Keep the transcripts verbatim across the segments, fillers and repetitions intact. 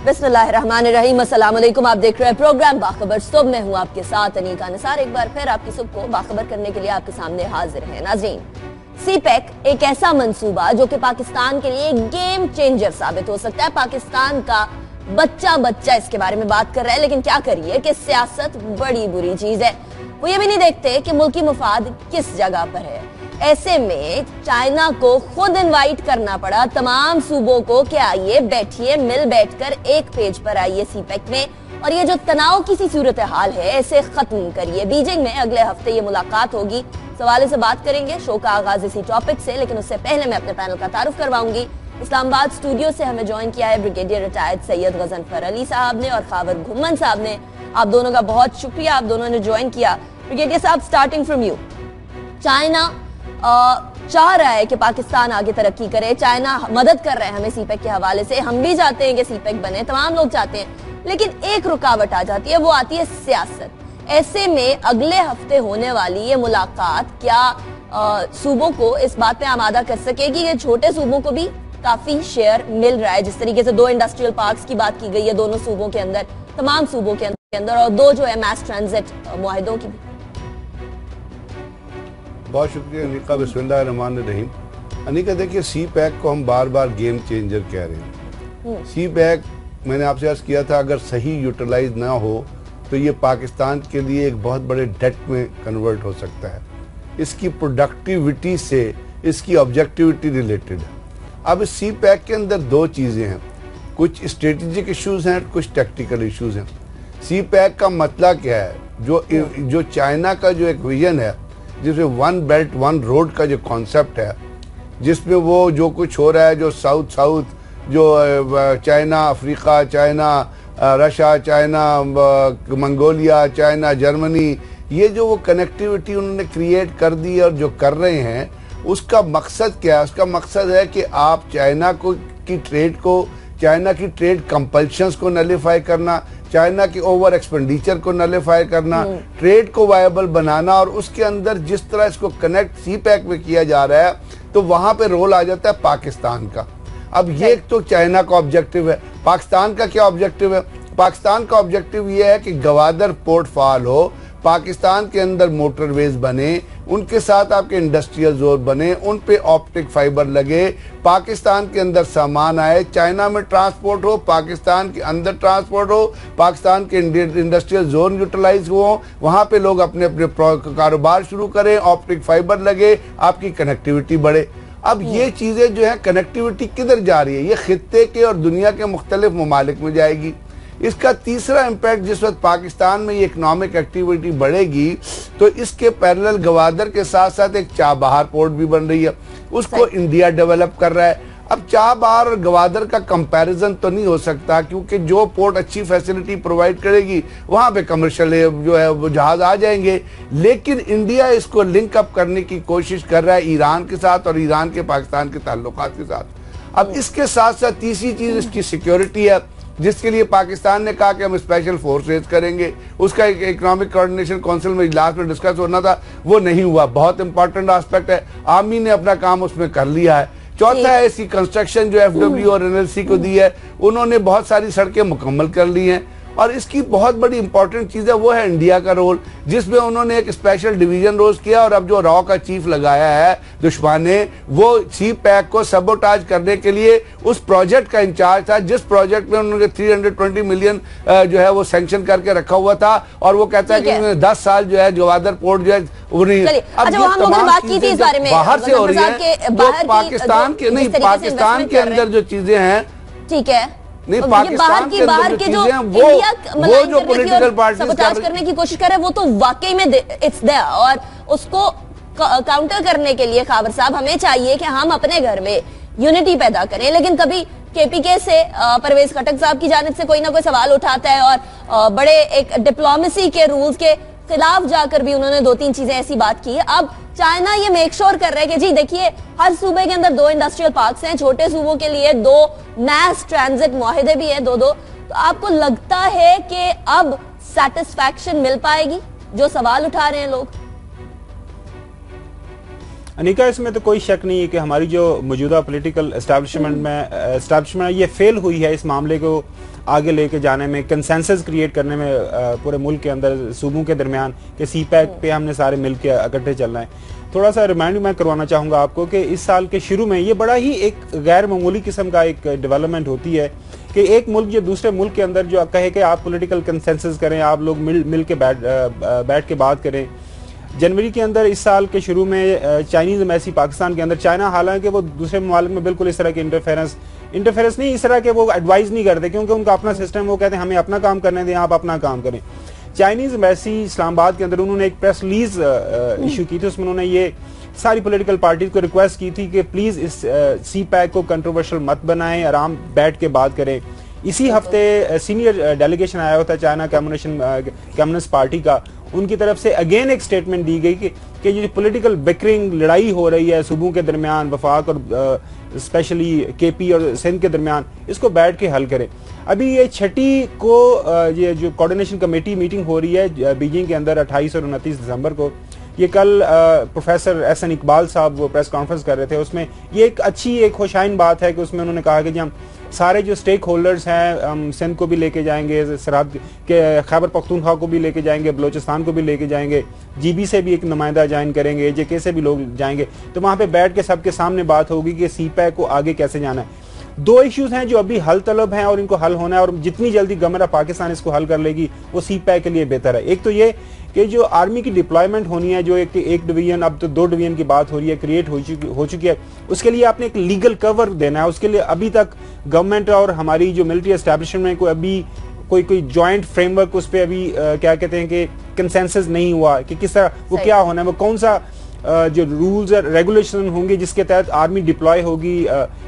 बिस्मिल्लाहिर्रहमानिर्रहीम, अस्सलाम वालेकुम। आप देख रहे हैं प्रोग्राम बाखबर सुबह। मैं हूं आपके साथ अनीका निसार। एक बार फिर आपकी सुबह को बाखबर करने के लिए आपके सामने हाजिर है। नाज़रीन, सीपैक एक ऐसा मंसूबा जो कि पाकिस्तान के लिए गेम चेंजर साबित हो सकता है। पाकिस्तान का बच्चा बच्चा इसके बारे में बात कर रहा है, लेकिन क्या करिए कि सियासत बड़ी बुरी चीज है। वो ये भी नहीं देखते कि मुल्की मुफाद किस जगह पर है। ऐसे में चाइना को खुद इनवाइट करना पड़ा तमाम सूबों को कि आइए बैठिए, मिल बैठकर एक पेज पर आइए सीपैक में, और ये जो तनाव की सी सूरत हाल है इसे खत्म करिए। बीजिंग में अगले हफ्ते ये मुलाकात होगी। सवाल से बात करेंगे, शो का आगाज इसी टॉपिक से, लेकिन उससे पहले मैं अपने पैनल का तारुफ करवाऊंगी। इस्लामाबाद स्टूडियो से हमें ज्वाइन किया है ब्रिगेडियर रिटायर्ड सैयद गजनफर अली साहब ने और खावर घुम्मन साहब ने। आप दोनों का बहुत शुक्रिया, आप दोनों ने ज्वाइन किया। ब्रिगेडियर साहब, स्टार्टिंग फ्रॉम यू। चाइना चाह रहा है कि पाकिस्तान आगे तरक्की करे, चाइना मदद कर रहा है हमें सीपैक के हवाले से, हम भी चाहते हैं कि सीपैक बने, तमाम लोग चाहते हैं, लेकिन एक रुकावट आ जाती है, वो आती है सियासत। ऐसे में अगले हफ्ते होने वाली ये मुलाकात क्या आ, सूबों को इस बात पे आमादा कर सकेगी कि छोटे सूबों को भी काफी शेयर मिल रहा है? जिस तरीके से दो इंडस्ट्रियल पार्क्स की बात की गई है दोनों सूबों के अंदर, तमाम सूबों के अंदर, और दो जो है मैस ट्रांजिट मुआहिदों की भी। बहुत शुक्रिया अनिका। बिस्मिल्लाहिर्रहमानिर्रहीम। अनिका, देखिए, सी पैक को हम बार बार गेम चेंजर कह रहे हैं। सी पैक, मैंने आपसे अर्ज किया था, अगर सही यूटिलाइज ना हो तो ये पाकिस्तान के लिए एक बहुत बड़े डेट में कन्वर्ट हो सकता है। इसकी प्रोडक्टिविटी से इसकी ऑब्जेक्टिविटी रिलेटेड है। अब इस सी पैक के अंदर दो चीज़ें हैं, कुछ स्ट्रेटेजिक इश्यूज हैं, कुछ टेक्निकल इश्यूज हैं। सी पैक का मतलब क्या है? जो जो चाइना का जो एक विजन है, जिसमें वन बेल्ट वन रोड का जो कॉन्सेप्ट है, जिसमें वो जो कुछ हो रहा है, जो साउथ साउथ जो China Africa, China Russia, China Mongolia, China Germany, ये जो वो कनेक्टिविटी उन्होंने क्रिएट कर दी और जो कर रहे हैं, उसका मकसद क्या है? उसका मकसद है कि आप चाइना को की ट्रेड को, चाइना की ट्रेड कंपल्शंस को नलिफाई करना, चाइना की ओवर एक्सपेंडिचर को नलिफाई करना, ट्रेड को वायबल बनाना, और उसके अंदर जिस तरह इसको कनेक्ट सी पैक में किया जा रहा है, तो वहां पे रोल आ जाता है पाकिस्तान का। अब ये तो चाइना का ऑब्जेक्टिव है। पाकिस्तान का क्या ऑब्जेक्टिव है? पाकिस्तान का ऑब्जेक्टिव ये है कि गवादर पोर्ट फाल हो, पाकिस्तान के अंदर मोटरवेज बने, उनके साथ आपके इंडस्ट्रियल जोन बने, उन पे ऑप्टिक फाइबर लगे, पाकिस्तान के अंदर सामान आए, चाइना में ट्रांसपोर्ट हो, पाकिस्तान के अंदर ट्रांसपोर्ट हो, पाकिस्तान के इंडस्ट्रियल जोन यूटिलाइज हो, वहां पे लोग अपने अपने कारोबार शुरू करें, ऑप्टिक फाइबर लगे, आपकी कनेक्टिविटी बढ़े। अब ये चीजें जो है, कनेक्टिविटी किधर जा रही है? ये खित्ते के और दुनिया के मुख्तलिफ ममालिक में जाएगी। इसका तीसरा इम्पैक्ट, जिस वक्त पाकिस्तान में ये इकोनॉमिक एक्टिविटी बढ़ेगी, तो इसके पैरेलल गवादर के साथ साथ एक चाबहार पोर्ट भी बन रही है, उसको इंडिया डेवलप कर रहा है। अब चाबहार और गवादर का कंपैरिजन तो नहीं हो सकता, क्योंकि जो पोर्ट अच्छी फैसिलिटी प्रोवाइड करेगी वहां पे कमर्शियल जो है वो जहाज आ जाएंगे, लेकिन इंडिया इसको लिंक अप करने की कोशिश कर रहा है ईरान के साथ और ईरान के पाकिस्तान के ताल्लुकात के साथ। अब इसके साथ साथ तीसरी चीज इसकी सिक्योरिटी है, जिसके लिए पाकिस्तान ने कहा कि हम स्पेशल फोर्स रेज करेंगे। उसका एक इकोनॉमिक कोऑर्डिनेशन काउंसिल में इजलास में डिस्कस होना था, वो नहीं हुआ। बहुत इंपॉर्टेंट एस्पेक्ट है, आर्मी ने अपना काम उसमें कर लिया है। चौथा है इसकी कंस्ट्रक्शन जो एफडब्ल्यू और एनएलसी को दी है, उन्होंने बहुत सारी सड़कें मुकम्मल कर ली हैं। और इसकी बहुत बड़ी इंपॉर्टेंट चीज है, वो है इंडिया का रोल, जिसमें उन्होंने एक स्पेशल डिवीजन रोज किया, और अब जो रॉ का चीफ लगाया है दुश्मन ने, वो सी पैक को सबोटाज करने के लिए उस प्रोजेक्ट का इंचार्ज था, जिस प्रोजेक्ट में उन्होंने तीन सौ बीस मिलियन जो है वो सैंक्शन करके रखा हुआ था, और वो कहता है कि उन्होंने दस साल जो है गवादर पोर्ट जो है वो नहीं। अब ये तमाम चीजें बाहर से हो रही है, पाकिस्तान के नहीं, पाकिस्तान के अंदर जो चीजें हैं, ठीक है, नहीं, पाकिस्तान के बाहर के जो वो वो जो पॉलिटिकल पार्टी सबोटाज करने की कोशिश कर रहे हैं, वो तो वाकई में इट्स देयर, और उसको काउंटर करने के लिए खावर साहब हमें चाहिए कि हम अपने घर में यूनिटी पैदा करें। लेकिन कभी केपीके से परवेज खटक साहब की जानिब से कोई ना कोई सवाल उठाता है, और बड़े एक डिप्लोमेसी के रूल्स के खिलाफ जाकर भी उन्होंने दो तीन चीजें ऐसी बात की है। अब चाइना ये मेक श्योर कर रहा है कि जी देखिए, हर सूबे के अंदर दो इंडस्ट्रियल पार्क्स हैं, छोटे सूबों के लिए दो मैस ट्रांजिट मुआहिदे भी हैं, दो दो। तो आपको लगता है कि अब सेटिस्फैक्शन मिल पाएगी, जो सवाल उठा रहे हैं लोग? अनिका, इसमें तो कोई शक नहीं है कि हमारी जो मौजूदा पॉलिटिकल एस्टैब्लिशमेंट में एस्टैब्लिशमेंट ये फेल हुई है इस मामले को आगे लेके जाने में, कंसेंसस क्रिएट करने में पूरे मुल्क के अंदर सूबों के दरमियान कि सी पैक पे हमने सारे मिल के इकट्ठे चलना है। थोड़ा सा रिमाइंड मैं करवाना चाहूँगा आपको कि इस साल के शुरू में ये बड़ा ही एक गैर मामूली किस्म का एक डेवलपमेंट होती है कि एक मुल्क जो दूसरे मुल्क के अंदर जो कहे कि आप पॉलिटिकल कंसेंसस करें, आप लोग मिल मिल के बैठ बैठ के बात करें। जनवरी के अंदर इस साल के शुरू में चाइनीज एम्बेसी पाकिस्तान के अंदर, चाइना हालांकि वो दूसरे ममालिक में बिल्कुल इस तरह के इंटरफेरेंस इंटरफेरेंस नहीं इस तरह के वो एडवाइस नहीं करते क्योंकि उनका अपना सिस्टम, वो कहते हैं हमें अपना काम करने दें, आप अपना काम करें। चाइनीज एम्बेसी इस्लामाबाद के अंदर उन्होंने एक प्रेस रिलीज इशू की थी, उसमें उन्होंने ये सारी पॉलिटिकल पार्टीज को रिक्वेस्ट की थी कि प्लीज इस सी पैक को कंट्रोवर्शियल मत बनाएं, आराम बैठ के बात करें। इसी हफ्ते सीनियर डेलीगेशन आया होता है चाइना कम्युनिस्ट कम्युनिस्ट पार्टी का, उनकी तरफ से अगेन एक स्टेटमेंट दी गई कि कि ये पॉलिटिकल बिकरिंग लड़ाई हो रही है सूबों के दरमियान, वफाक और स्पेशली केपी और सिंध के दरमियान, इसको बैठ के हल करें। अभी ये छठी को ये जो कोऑर्डिनेशन कमेटी मीटिंग हो रही है बीजिंग के अंदर अट्ठाईस और उनतीस दिसंबर को, ये कल प्रोफेसर एस एन इकबाल साहब वो प्रेस कॉन्फ्रेंस कर रहे थे, उसमें ये एक अच्छी एक खुशाइन बात है कि उसमें उन्होंने कहा कि जी हम सारे जो स्टेक होल्डर्स हैं, हम सिंध को भी लेके जाएंगे, सरहद के खैबर पख्तूनख्वा को भी लेके जाएंगे, बलोचिस्तान को भी लेके जाएंगे, जीबी से भी एक नुमाइंदा ज्वाइन करेंगे, एजेके से भी लोग जाएंगे, तो वहाँ पे बैठ के सबके सामने बात होगी कि सी पैक को आगे कैसे जाना है। दो इश्यूज हैं जो अभी हल तलब हैं और इनको हल होना है, और जितनी जल्दी गवर्नमेंट ऑफ पाकिस्तान इसको हल कर लेगी वो सी पैक के लिए बेहतर है। एक तो ये कि जो आर्मी की डिप्लॉयमेंट होनी है, जो एक एक डिवीजन, अब तो दो डिवीजन की बात हो रही है, क्रिएट हो चुकी हो चुकी है, उसके लिए आपने एक लीगल कवर देना है। उसके लिए अभी तक गवर्नमेंट और हमारी जो मिलिट्री एस्टैब्लिशमेंट को अभी कोई कोई जॉइंट फ्रेमवर्क उस पर अभी आ, क्या कहते हैं कि कंसेंसस नहीं हुआ कि किस तरह वो क्या होना है, वो कौन सा आ, जो रूल्स और रेगुलेशन होंगे जिसके तहत आर्मी डिप्लॉय होगी,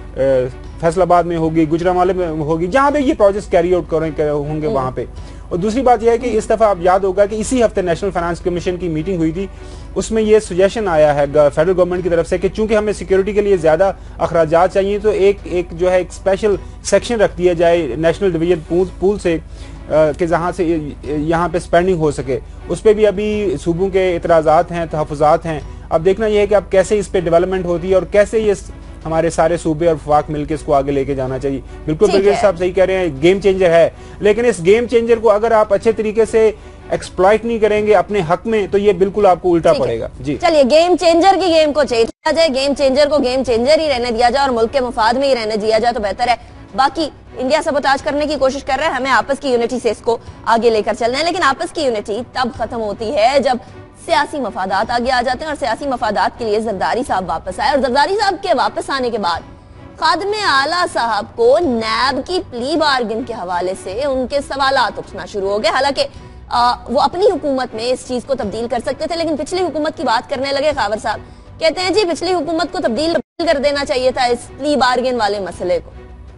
फैसलाबाद में होगी, गुजरांवाले में होगी, जहां पे ये प्रोजेक्ट कैरी आउट करें होंगे वहां पे। और दूसरी बात यह है कि इस दफा आप याद होगा कि इसी हफ्ते नेशनल फाइनेंस कमीशन की मीटिंग हुई थी, उसमें यह सजेशन आया है फेडरल गवर्नमेंट की तरफ से कि चूंकि हमें सिक्योरिटी के लिए ज्यादा अखराजात चाहिए तो एक एक जो है एक स्पेशल सेक्शन रख दिया जाए नेशनल डिवीजन पूल, पूल से कि जहाँ से यहाँ पे स्पेंडिंग हो सके। उस पर भी अभी सूबों के इतराज़ात हैं, तहफ़्फ़ुज़ात हैं। अब देखना यह है कि अब कैसे इस पे डेवलपमेंट होती है और कैसे ये हमारे सारे सूबे और वफाक मिलकर इसको आगे लेके जाना चाहिए। बिल्कुल ब्रिगेड साहब सही कह रहे हैं, गेम चेंजर है, लेकिन इस गेम चेंजर को अगर आप अच्छे तरीके से एक्सप्लॉइट नहीं करेंगे अपने हक में तो ये बिल्कुल आपको उल्टा पड़ेगा। जी चलिए, गेम चेंजर की गेम को चेंज किया जाए, गेम चेंजर को गेम चेंजर ही रहने दिया जाए और मुल्क के मुफाद में ही रहने दिया जाए तो बेहतर है। बाकी इंडिया सबोटाज करने की कोशिश कर रहा है, हमें आपस की यूनिटी से इसको आगे लेकर चलना है, लेकिन आपस की यूनिटी तब खत्म होती है जब सियासी मफादात आगे आ जाते हैं और सियासी मफादात के लिए जरदारी साहब वापस आए। और जरदारी साहब के वापस आने के बाद खादिम आला साहब को नैब की प्ली बार्गेन के हवाले से उनके सवालात उठना शुरू हो गए। हालांकि वो अपनी हुकूमत में इस चीज को तब्दील कर सकते थे, लेकिन पिछली हुकूमत की बात करने लगे खावर साहब। कहते हैं जी पिछली हुकूमत को तब्दील कर देना चाहिए था इस प्ली बार्गेन वाले मसले को।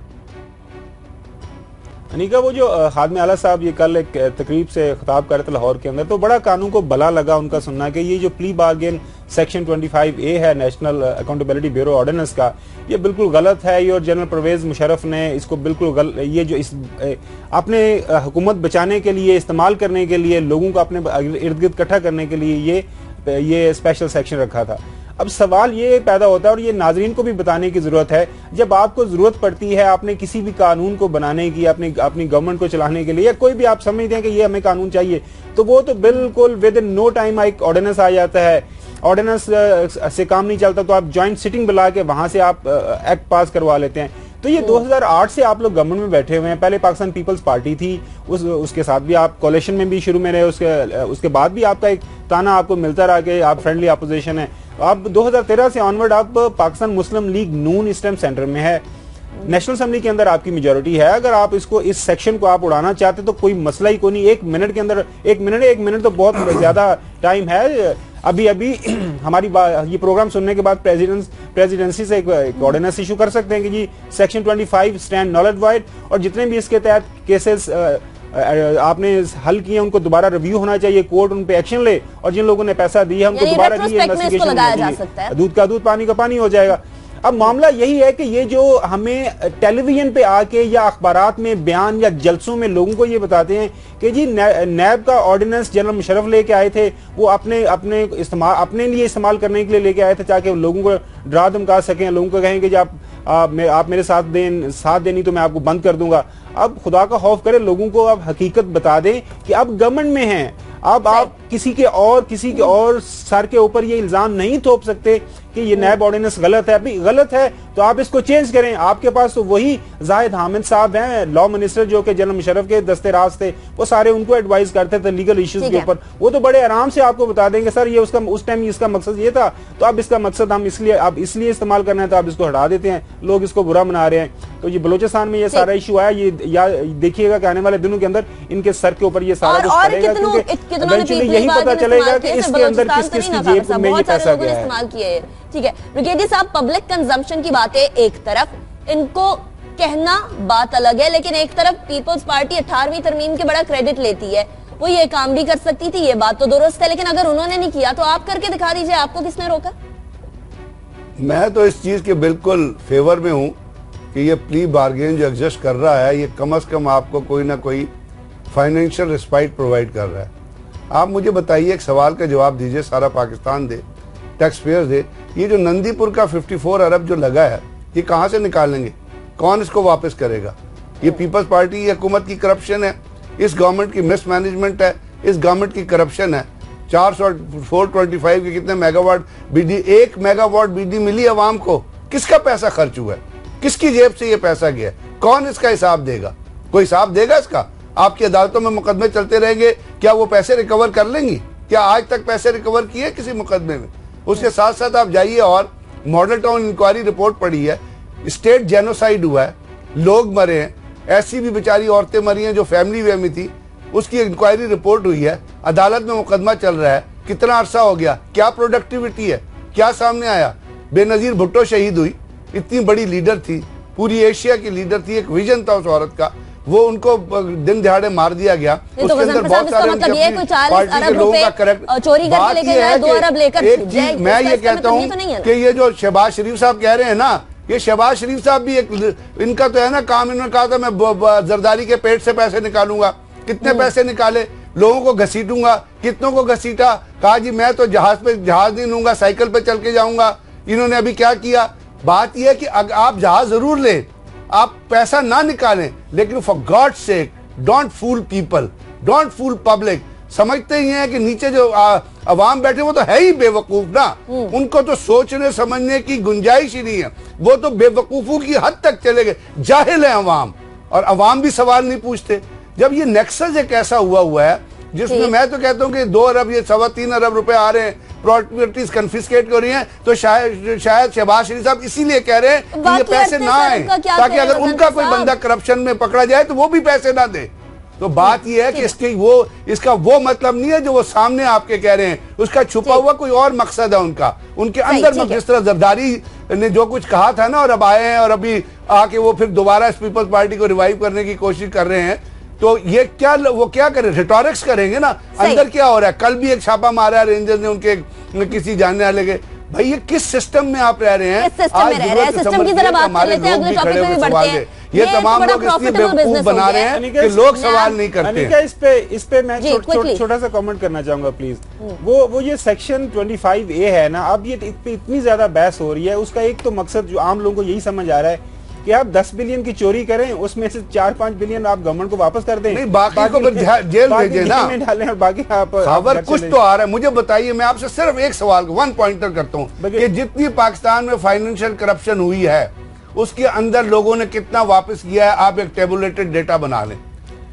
अनिका, वो जो खादिम आला साहब ये कल एक तकरीब से खिताब कर रहे थे लाहौर के अंदर, तो बड़ा कानून को भला लगा उनका सुनना कि ये जो प्ली बार्गेन सेक्शन पच्चीस ए है नेशनल अकाउंटेबिलिटी ब्यूरो ऑर्डिनेंस का, ये बिल्कुल गलत है। ये और जनरल परवेज मुशर्रफ ने इसको बिल्कुल गल, ये जो इस अपने हुकूमत बचाने के लिए, इस्तेमाल करने के लिए, लोगों को अपने इर्द गिर्द इकट्ठा करने के लिए ये ये स्पेशल सेक्शन रखा था। अब सवाल ये पैदा होता है और ये नाजरीन को भी बताने की जरूरत है, जब आपको जरूरत पड़ती है आपने किसी भी कानून को बनाने की, अपनी अपनी गवर्नमेंट को चलाने के लिए, या कोई भी आप समझते हैं कि ये हमें कानून चाहिए, तो वो तो बिल्कुल विद इन नो टाइम एक ऑर्डिनेंस आ जाता है। ऑर्डिनेंस से काम नहीं चलता तो आप ज्वाइंट सिटिंग बुला के वहां से आप एक्ट पास करवा लेते हैं। तो ये दो हज़ार आठ से आप लोग गवर्नमेंट में बैठे हुए हैं। पहले पाकिस्तान पीपल्स पार्टी थी, उस उसके साथ भी आप कोalition में भी शुरू में रहे, उसके उसके बाद भी आपका एक ताना आपको मिलता रहा कि आप फ्रेंडली अपोजिशन है। अब दो हज़ार तेरह से ऑनवर्ड आप पाकिस्तान मुस्लिम लीग नून इस टाइम सेंटर में है, नेशनल असेंबली के अंदर आपकी मेजोरिटी है। अगर आप इसको इस सेक्शन को आप उड़ाना चाहते तो कोई मसला ही कोई नहीं। एक मिनट के अंदर, एक मिनट एक मिनट तो बहुत ज्यादा टाइम है। अभी अभी हमारी ये प्रोग्राम सुनने के बाद प्रेसिडेंट प्रेसिडेंसी से एक ऑर्डिनेंस इशू कर सकते हैं कि जी सेक्शन पच्चीस स्टैंड नॉलेज वाइड, और जितने भी इसके तहत केसेस आपने हल किए उनको दोबारा रिव्यू होना चाहिए, कोर्ट उन पे एक्शन ले, और जिन लोगों ने पैसा दिया उनको दोबारा दिए, इन्वेस्टिगेशन, दूध का दूध पानी का पानी हो जाएगा। अब मामला यही है कि ये जो हमें टेलीविजन पे आके या अखबारात में बयान या जलसों में लोगों को ये बताते हैं कि जी नैब का ऑर्डिनेंस जनरल मुशर्रफ लेके आए थे, वो अपने अपने इस्तेमाल अपने लिए इस्तेमाल करने के लिए लेके आए थे ताकि लोगों को डरा धमका सकें, लोगों को कहें कि जी आप आ, मे, आप मेरे साथ दें साथ देनी तो मैं आपको बंद कर दूंगा। अब खुदा का खौफ करे, लोगों को अब हकीकत बता दें कि अब गवर्नमेंट में हैं, अब आप किसी के और किसी के और सर के ऊपर ये इल्जाम नहीं थोप सकते कि ये नैब ऑर्डिनेंस गलत है। अभी गलत है तो आप इसको चेंज करें। आपके पास तो वही जाहिद हामिद साहब हैं, लॉ मिनिस्टर, जो कि जनरल मुशर्रफ के दस्ते राज थे, वो सारे उनको एडवाइस करते थे लीगल इश्यूज के ऊपर। वो तो बड़े आराम से आपको बता देंगे सर ये उसका उस टाइम इसका मकसद ये था, तो अब इसका मकसद हम इसलिए अब इसलिए इस्तेमाल करना है तो आप इसको हटा देते हैं, लोग इसको बुरा मना रहे हैं। तो ये बलूचिस्तान में ये सारा इशू आया, ये या देखिएगा कि आने वाले दिनों के अंदर इनके सर के ऊपर ये सारा कुछ पड़ेगा, क्योंकि यही पता चलेगा कि इसके अंदर किस किस की जेब में ये पैसा गया है। ठीक है ब्रिगेडियर साहब, पब्लिक कंजम्पशन की बातें एक तरफ, इनको कहना बात अलग है, लेकिन एक तरफ पीपल्स पार्टी अठारहवीं तरमीम के बड़ा क्रेडिट लेती है, वो ये काम भी कर सकती थी, ये बात तो दुरुस्त है, लेकिन अगर उन्होंने नहीं किया तो आप करके दिखा दीजिए, आपको किसने रोका? मैं तो इस चीज के बिल्कुल फेवर में हूं कि ये प्ली बार्गेन जो एग्जिस्ट कर रहा है, ये कम अज कम आपको कोई ना कोई फाइनेंशियल रिस्पाइट प्रोवाइड कर रहा है। आप मुझे बताइए, एक सवाल का जवाब दीजिए, सारा पाकिस्तान दे, टैक्स पेयर दे, ये जो नंदीपुर का चौवन अरब जो लगा है, ये कहां से निकालेंगे? कौन इसको वापस करेगा? ये पीपल्स पार्टी हुकूमत की करप्शन है, इस गवर्नमेंट की मिसमैनेजमेंट है, इस गवर्नमेंट की करप्शन है। चार सौ फोर ट्वेंटी फाइव के कितने मेगावाट बिजली, एक मेगावाट बिजली मिली अवाम को, किसका पैसा खर्च हुआ है? किसकी जेब से ये पैसा गया? कौन इसका हिसाब देगा? कोई हिसाब देगा इसका? आपकी अदालतों में मुकदमे चलते रहेंगे, क्या वो पैसे रिकवर कर लेंगी? क्या आज तक पैसे रिकवर किए किसी मुकदमे में? उसके साथ साथ आप जाइए और मॉडल टाउन इंक्वायरी रिपोर्ट पड़ी है, स्टेट जेनोसाइड हुआ है, लोग मरे हैं, ऐसी भी बेचारी औरतें मरी हैं जो फैमिली वे में थी, उसकी इंक्वायरी रिपोर्ट हुई है, अदालत में मुकदमा चल रहा है, कितना अरसा हो गया, क्या प्रोडक्टिविटी है, क्या सामने आया? बेनजीर भुट्टो शहीद हुई, इतनी बड़ी लीडर थी, पूरी एशिया की लीडर थी, एक विजन था उस औरत का, वो उनको दिन दिहाड़े मार दिया गया। उसके तो अंदर बहुत सारे मतलब ये कोई चालीस अरब रुपए चोरी करके लेके गए, दो अरब लेकर एक चीज मैं ये कहता हूँ कि ये जो शहबाज शरीफ साहब कह रहे हैं ना, ये शहबाज शरीफ साहब भी एक इनका तो है ना काम, इन्होंने कहा था मैं जरदारी के पेट से पैसे निकालूंगा, कितने पैसे निकाले, लोगों को घसीटूंगा, कितनों को घसीटा, कहा जी मैं तो जहाज पे जहाज नहीं लूंगा, साइकिल पे चल के जाऊंगा। इन्होंने अभी क्या किया? बात यह है कि आप जहाज जरूर लें, आप पैसा ना निकालें, लेकिन for God sake don't fool people, don't fool public. समझते ही हैं कि नीचे जो अवाम बैठे वो तो है ही बेवकूफ ना, उनको तो सोचने समझने की गुंजाइश ही नहीं है, वो तो बेवकूफों की हद तक चले गए, जाहिल है अवाम, और अवाम भी सवाल नहीं पूछते। जब ये नेक्सस एक ऐसा हुआ हुआ है जिसमें मैं तो कहता हूँ कि दो अरब ये सवा तीन अरब रुपए आ रहे हैं, प्रॉपर्टीज कन्फिस्केट हो रही हैं, तो शायद शायद शहबाज शरीफ साहब इसीलिए कह रहे हैं कि ये पैसे ना आए, ताकि अगर उनका कोई बंदा करप्शन में पकड़ा जाए तो वो भी पैसे ना दे। तो बात ये है कि इसके वो इसका वो मतलब नहीं है जो वो सामने आपके कह रहे हैं, उसका छुपा हुआ कोई और मकसद है उनका, उनके अंदर। जिस तरह जरदारी ने जो कुछ कहा था ना, और अब आए हैं और अभी आके वो फिर दोबारा पीपल्स पार्टी को रिवाइव करने की कोशिश कर रहे हैं, तो ये क्या वो क्या करें? रिटोरिक्स करेंगे ना, अंदर क्या हो रहा है? कल भी एक छापा मारा है रेंजर्स ने उनके किसी जानने वाले के। भाई ये किस सिस्टम में आप रह रहे हैं? आज सिस्टम की तरह बात कर लेते हैं, अगले टॉपिक पे भी बढ़ते हैं। ये तमाम लोग इसलिए बेवकूफ बना रहे हैं कि लोग सवाल नहीं करते हैं। इस पे इस पे मैं छोटा सा कमेंट करना चाहूंगा प्लीज। वो वो ये सेक्शन पच्चीस ए है ना, अब ये इतनी ज्यादा बहस हो रही है, उसका एक तो मकसद जो आम लोगों को यही समझ आ रहा है कि आप दस बिलियन की चोरी करें, उसमें से चार पांच बिलियन आप गवर्नमेंट को वापस कर दें, नहीं बाकी, बाकी को जेल भेजें ना, डालें, और बाकी आप खबर कुछ तो आ रहा है। मुझे बताइए, मैं आपसे सिर्फ एक सवाल वन पॉइंटर करता हूं कि जितनी पाकिस्तान में फाइनेंशियल करप्शन हुई है उसके अंदर लोगों ने कितना वापस किया है, आप एक टेबुलेटेड डेटा बना लें।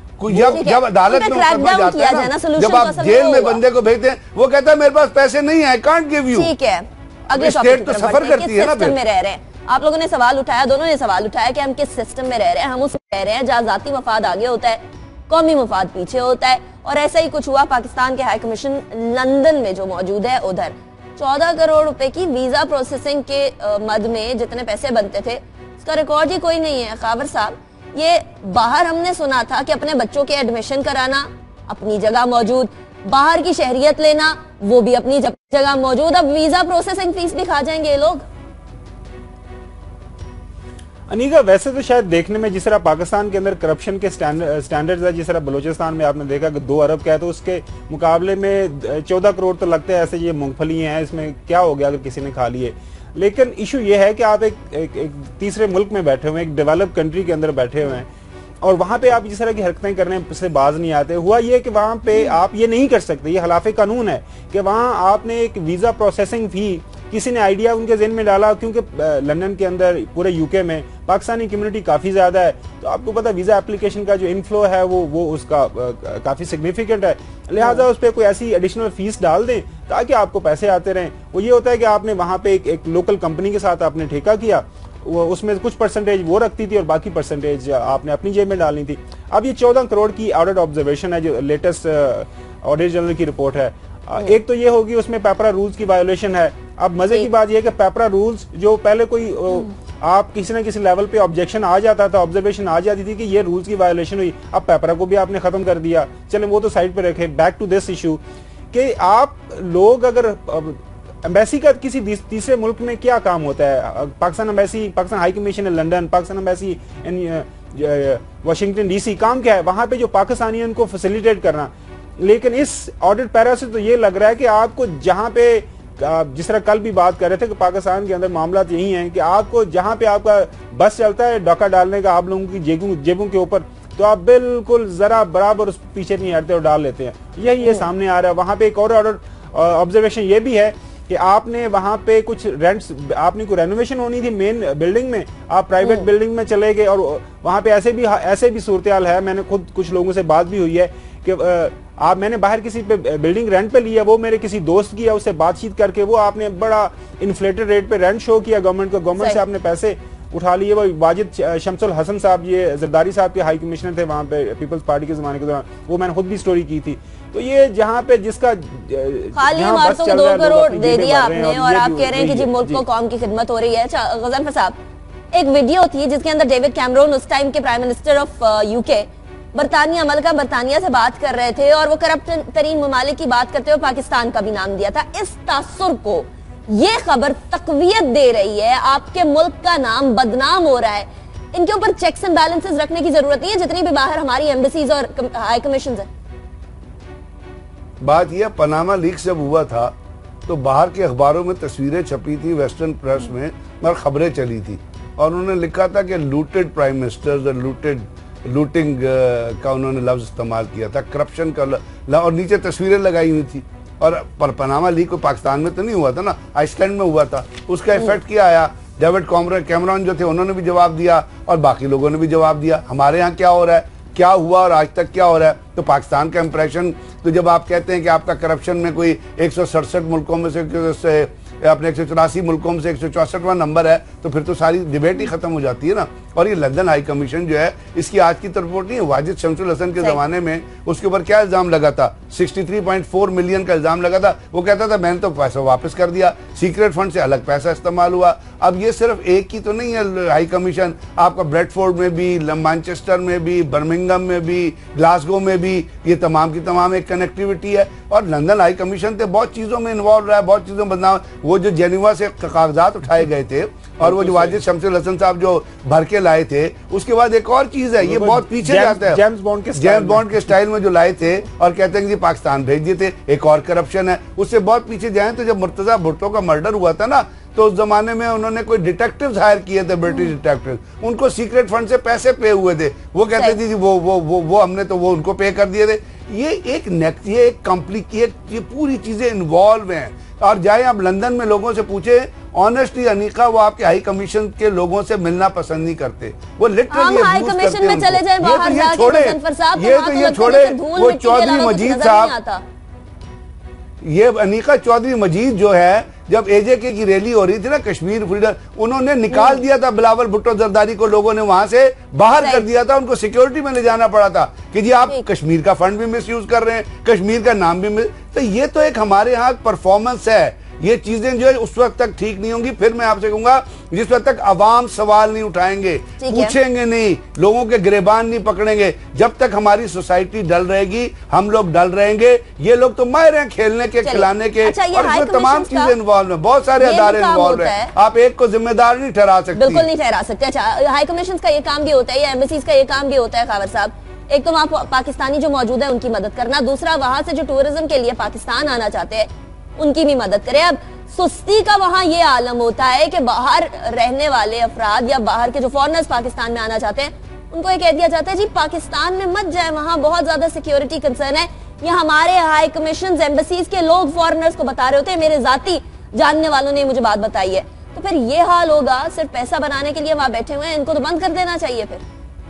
जब जब अदालत में मुकदमा जाता है ना, जब आप जेल में बंदे को भेजते हैं, वो कहता है मेरे पास पैसे नहीं है, आई कांट गिव यू। ठीक है, अगले स्टेट तो सफर करती है ना। सिस्टम में रह रहे हैं, आप लोगों ने सवाल उठाया, दोनों ने सवाल उठाया कि हम किस सिस्टम में रह रहे हैं। हम उसमें रह रहे हैं जहाँ जाती मफाद आगे होता है, कौमी मफाद पीछे होता है, और ऐसा ही कुछ हुआ पाकिस्तान के हाई कमीशन लंदन में जो मौजूद है, उधर चौदह करोड़ रुपए की वीजा प्रोसेसिंग के मद में जितने पैसे बनते थे, उसका रिकॉर्ड ही कोई नहीं है। खाबर साहब, ये बाहर हमने सुना था कि अपने बच्चों के एडमिशन कराना अपनी जगह मौजूद, बाहर की शहरियत लेना वो भी अपनी जगह मौजूद, अब वीजा प्रोसेसिंग फीस भी खा जाएंगे ये लोग। अनीका, वैसे तो शायद देखने में जिस तरह पाकिस्तान के अंदर करप्शन के स्टैंडर्ड्स है, जिस तरह बलूचिस्तान में आपने देखा कि दो अरब का है, तो उसके मुकाबले में चौदह करोड़ तो लगते हैं ऐसे ये मूंगफली हैं, इसमें क्या हो गया अगर किसी ने खा लिए। लेकिन इशू ये है कि आप एक, एक, एक तीसरे मुल्क में बैठे हुए हैं, एक डेवलप कंट्री के अंदर बैठे हुए हैं, और वहां पे आप जिस तरह की हरकतें करने से बाज नहीं आते। हुआ ये कि वहां पे आप ये नहीं कर सकते, ये खिलाफ कानून है कि वहां आपने एक वीजा प्रोसेसिंग फी, किसी ने आइडिया उनके ज़हन में डाला, क्योंकि लंदन के अंदर पूरे यूके में पाकिस्तानी कम्युनिटी काफ़ी ज़्यादा है, तो आपको पता वीज़ा एप्लीकेशन का जो इनफ्लो है वो वो उसका काफ़ी सिग्निफिकेंट है, लिहाजा उस पर कोई ऐसी एडिशनल फीस डाल दें ताकि आपको पैसे आते रहें। वो ये होता है कि आपने वहाँ पे एक, एक लोकल कंपनी के साथ आपने ठेका किया, वो उसमें कुछ परसेंटेज वो रखती थी और बाकी परसेंटेज आपने अपनी जेब में डालनी थी। अब ये चौदह करोड़ की ऑडिट ऑब्जर्वेशन है, जो लेटेस्ट ऑडिट जनरल की रिपोर्ट है। एक तो ये होगी उसमें पेपरा रूल्स की वायोलेशन है। अब मजे की बात यह है कि पेपरा रूल्स जो पहले कोई आप किसी ना किसी लेवल पे ऑब्जेक्शन आ जाता था, ऑब्जर्वेशन आ जाती थी कि ये रूल्स की वायोलेशन हुई, अब पेपरा को भी आपने खत्म कर दिया। चले वो तो साइड पे रखे, बैक टू दिस इशू कि आप लोग अगर एम्बेसी का किसी तीसरे मुल्क में क्या काम होता है, Pakistan embassy, Pakistan high commission in London, Pakistan embassy in Washington DC, काम क्या है वहां पे जो पाकिस्तानी उनको फैसिलिटेट करना। लेकिन इस ऑडिट पैरा से तो ये लग रहा है कि आपको जहां पे, जिस तरह कल भी बात कर रहे थे कि पाकिस्तान के अंदर मामला यही है कि आपको जहां पे आपका बस चलता है डाका डालने का आप लोगों की जेबों जेबों के ऊपर, तो आप बिल्कुल जरा बराबर उस पीछे नहीं हटते और डाल लेते हैं। यही ये सामने आ रहा है। वहां पे एक और ऑडिट ऑब्जर्वेशन ये भी है कि आपने वहां पे कुछ रेंट्स, आपने कोई रेनोवेशन होनी थी मेन बिल्डिंग में, आप प्राइवेट बिल्डिंग में चले गए, और वहां पे ऐसे भी ऐसे भी सूरत हाल है। मैंने खुद कुछ लोगों से बात भी हुई है कि आप, मैंने बाहर किसी पे बिल्डिंग रेंट पे लिया, वो मेरे किसी दोस्त की है, उससे बातचीत करके वो आपने बड़ा इन्फ्लेटेड रेट पे रेंट शो किया गवर्नमेंट को, गवर्नमेंट से आपने पैसे उठा लिए। वो वाजिद शमसुल हसन साहब, ये जरदारी साहब के हाई कमिश्नर थे वहां पे पीपल्स पार्टी के जमाने के दौरान, वो मैंने खुद भी स्टोरी की थी। तो ये जहाँ पे जिसका खाली इमारतों को दो करोड़ दे दिया आपने, और आप कह रहे हैं कि जी मुल्क को कौम की खिदमत हो रही है। गजनफर साहब, एक वीडियो थी जिसके अंदर डेविड कैमरून, उस टाइम के प्राइम मिनिस्टर ऑफ यूके, बरतानिया मलका बरतानिया से बात कर रहे थे, और वो करप्ट तरीन ममालिक की बात करते हुए पाकिस्तान का भी नाम दिया था। इस तासुर को ये खबर तकवीयत दे रही है, आपके मुल्क का नाम बदनाम हो रहा है। इनके ऊपर चेक्स एंड बैलेंसेस रखने की जरूरत नहीं है, जितनी भी बाहर हमारी एम्बेसीज और हाई कमीशन है। बात यह, पनामा लीक्स जब हुआ था तो बाहर के अखबारों में तस्वीरें छपी थी, वेस्टर्न प्रेस में और खबरें चली थी, और उन्होंने लिखा था कि लूटेड प्राइम मिनिस्टर्स और लूटेड लूटिंग uh, का उन्होंने लफ्ज इस्तेमाल किया था, करप्शन का ल, और नीचे तस्वीरें लगाई हुई थी। और पर पनामा लीक को पाकिस्तान में तो नहीं हुआ था ना, आइसलैंड में हुआ था। उसका इफेक्ट क्या आया? डेविड कैमरॉन जो थे उन्होंने भी जवाब दिया और बाकी लोगों ने भी जवाब दिया। हमारे यहाँ क्या हो रहा है, क्या हुआ और आज तक क्या हो रहा है। तो पाकिस्तान का इंप्रेशन, तो जब आप कहते हैं कि आपका करप्शन में कोई एक सौ सड़सठ मुल्कों में से, से अपने एक सौ चौरासी मुल्कों में से एक सौ चौसठवां नंबर है, तो फिर तो सारी डिबेट ही खत्म हो जाती है ना। और ये लंदन हाई कमीशन जो है, इसकी आज की रिपोर्ट नहीं है, वाजिद शमसुल हसन के जमाने में उसके ऊपर क्या इल्जाम लगा था? तिरसठ पॉइंट चार मिलियन का इल्जाम लगा था। वो कहता था मैंने तो पैसा वापस कर दिया, सीक्रेट फंड से अलग पैसा इस्तेमाल हुआ। अब ये सिर्फ एक की तो नहीं है हाई कमीशन, आपका ब्रेडफोर्ड में भी, मैनचेस्टर में भी, बर्मिंगम में भी, ग्लासगो में भी, ये तमाम की तमाम एक कनेक्टिविटी है। और लंदन हाई कमीशन तो बहुत चीजों में इन्वॉल्व रहा है, बहुत चीजों में बदनाम। वो जो जेनेवा से कागजात उठाए गए थे और वो जो वाजिद शमसुल हसन साहब जो भर के लाए थे, उसके बाद एक और चीज है, ये बहुत पीछे जाता है, जेम्स बॉन्ड के जेम्स बॉन्ड के स्टाइल में जो लाए थे और कहते हैं कि पाकिस्तान भेज दिए थे। एक और करप्शन है, उससे बहुत पीछे जाए तो जब मुर्तजा भुट्टो का मर्डर हुआ था ना, तो उस जमाने में उन्होंने कोई डिटेक्टिव्स हायर किए थे, ब्रिटिश डिटेक्टिव्स, उनको सीक्रेट फंड से पैसे पे हुए थे। वो कहते थे वो वो वो वो हमने तो वो उनको पे कर दिए थे। ये एक नेक्स्ट, ये एक कॉम्प्लिकेट, ये पूरी चीजें इन्वॉल्व हैं। और जाए आप लंदन में लोगों से पूछे, ऑनेस्टली अनीका, वो आपके हाई कमीशन के लोगों से मिलना पसंद नहीं करते। वो लिटरली हाई कमीशन में चले जाए बाहर ये छोड़े, ये तो ये छोड़े, वो चौधरी मजीद साहब, ये अनीका चौधरी मजीद जो है, जब एजेके की रैली हो रही थी ना कश्मीर फ्रीडम, उन्होंने निकाल दिया था बिलावल भुट्टो जरदारी को, लोगों ने वहां से बाहर कर दिया था, उनको सिक्योरिटी में ले जाना पड़ा था कि जी आप कश्मीर का फंड भी मिसयूज कर रहे हैं, कश्मीर का नाम भी मिस। तो ये तो एक हमारे यहाँ परफॉर्मेंस है ये चीजें जो है उस वक्त तक ठीक नहीं होंगी। फिर मैं आपसे कहूंगा जिस वक्त तक अवाम सवाल नहीं उठाएंगे, पूछेंगे नहीं, लोगों के गिरेबान नहीं पकड़ेंगे, जब तक हमारी सोसाइटी डल रहेगी, हम लोग डल रहेंगे। ये लोग तो माहिर हैं खेलने के, खिलाने के, अच्छा, और इसमें तमाम चीजें इन्वॉल्व है, बहुत सारे अदारे इन्वॉल्व है। आप एक को जिम्मेदार नहीं ठहरा सकते, बिल्कुल नहीं ठहरा सकते। अच्छा, हाई कमीशन का ये काम भी होता है या एम्बेसीज का ये काम भी होता है खावर साहब, एक तो वहाँ पाकिस्तानी जो मौजूद है उनकी मदद करना, दूसरा वहां से जो टूरिज्म के लिए पाकिस्तान आना चाहते हैं उनकी भी मदद करें। अब सुस्ती का वहां ये आलम होता है कि बाहर रहने वाले अफराद या बाहर के जो फॉरेनर्स पाकिस्तान में आना चाहते हैं उनको ये कह दिया जाता है जी पाकिस्तान में मत जाए, वहां बहुत ज्यादा सिक्योरिटी कंसर्न है। या हमारे हाई कमीशन एम्बेसीज के लोग फॉरेनर्स को बता रहे होते हैं, मेरे जाती जानने वालों ने मुझे बात बताई है। तो फिर ये हाल होगा, सिर्फ पैसा बनाने के लिए वहां बैठे हुए हैं, इनको तो बंद कर देना चाहिए। फिर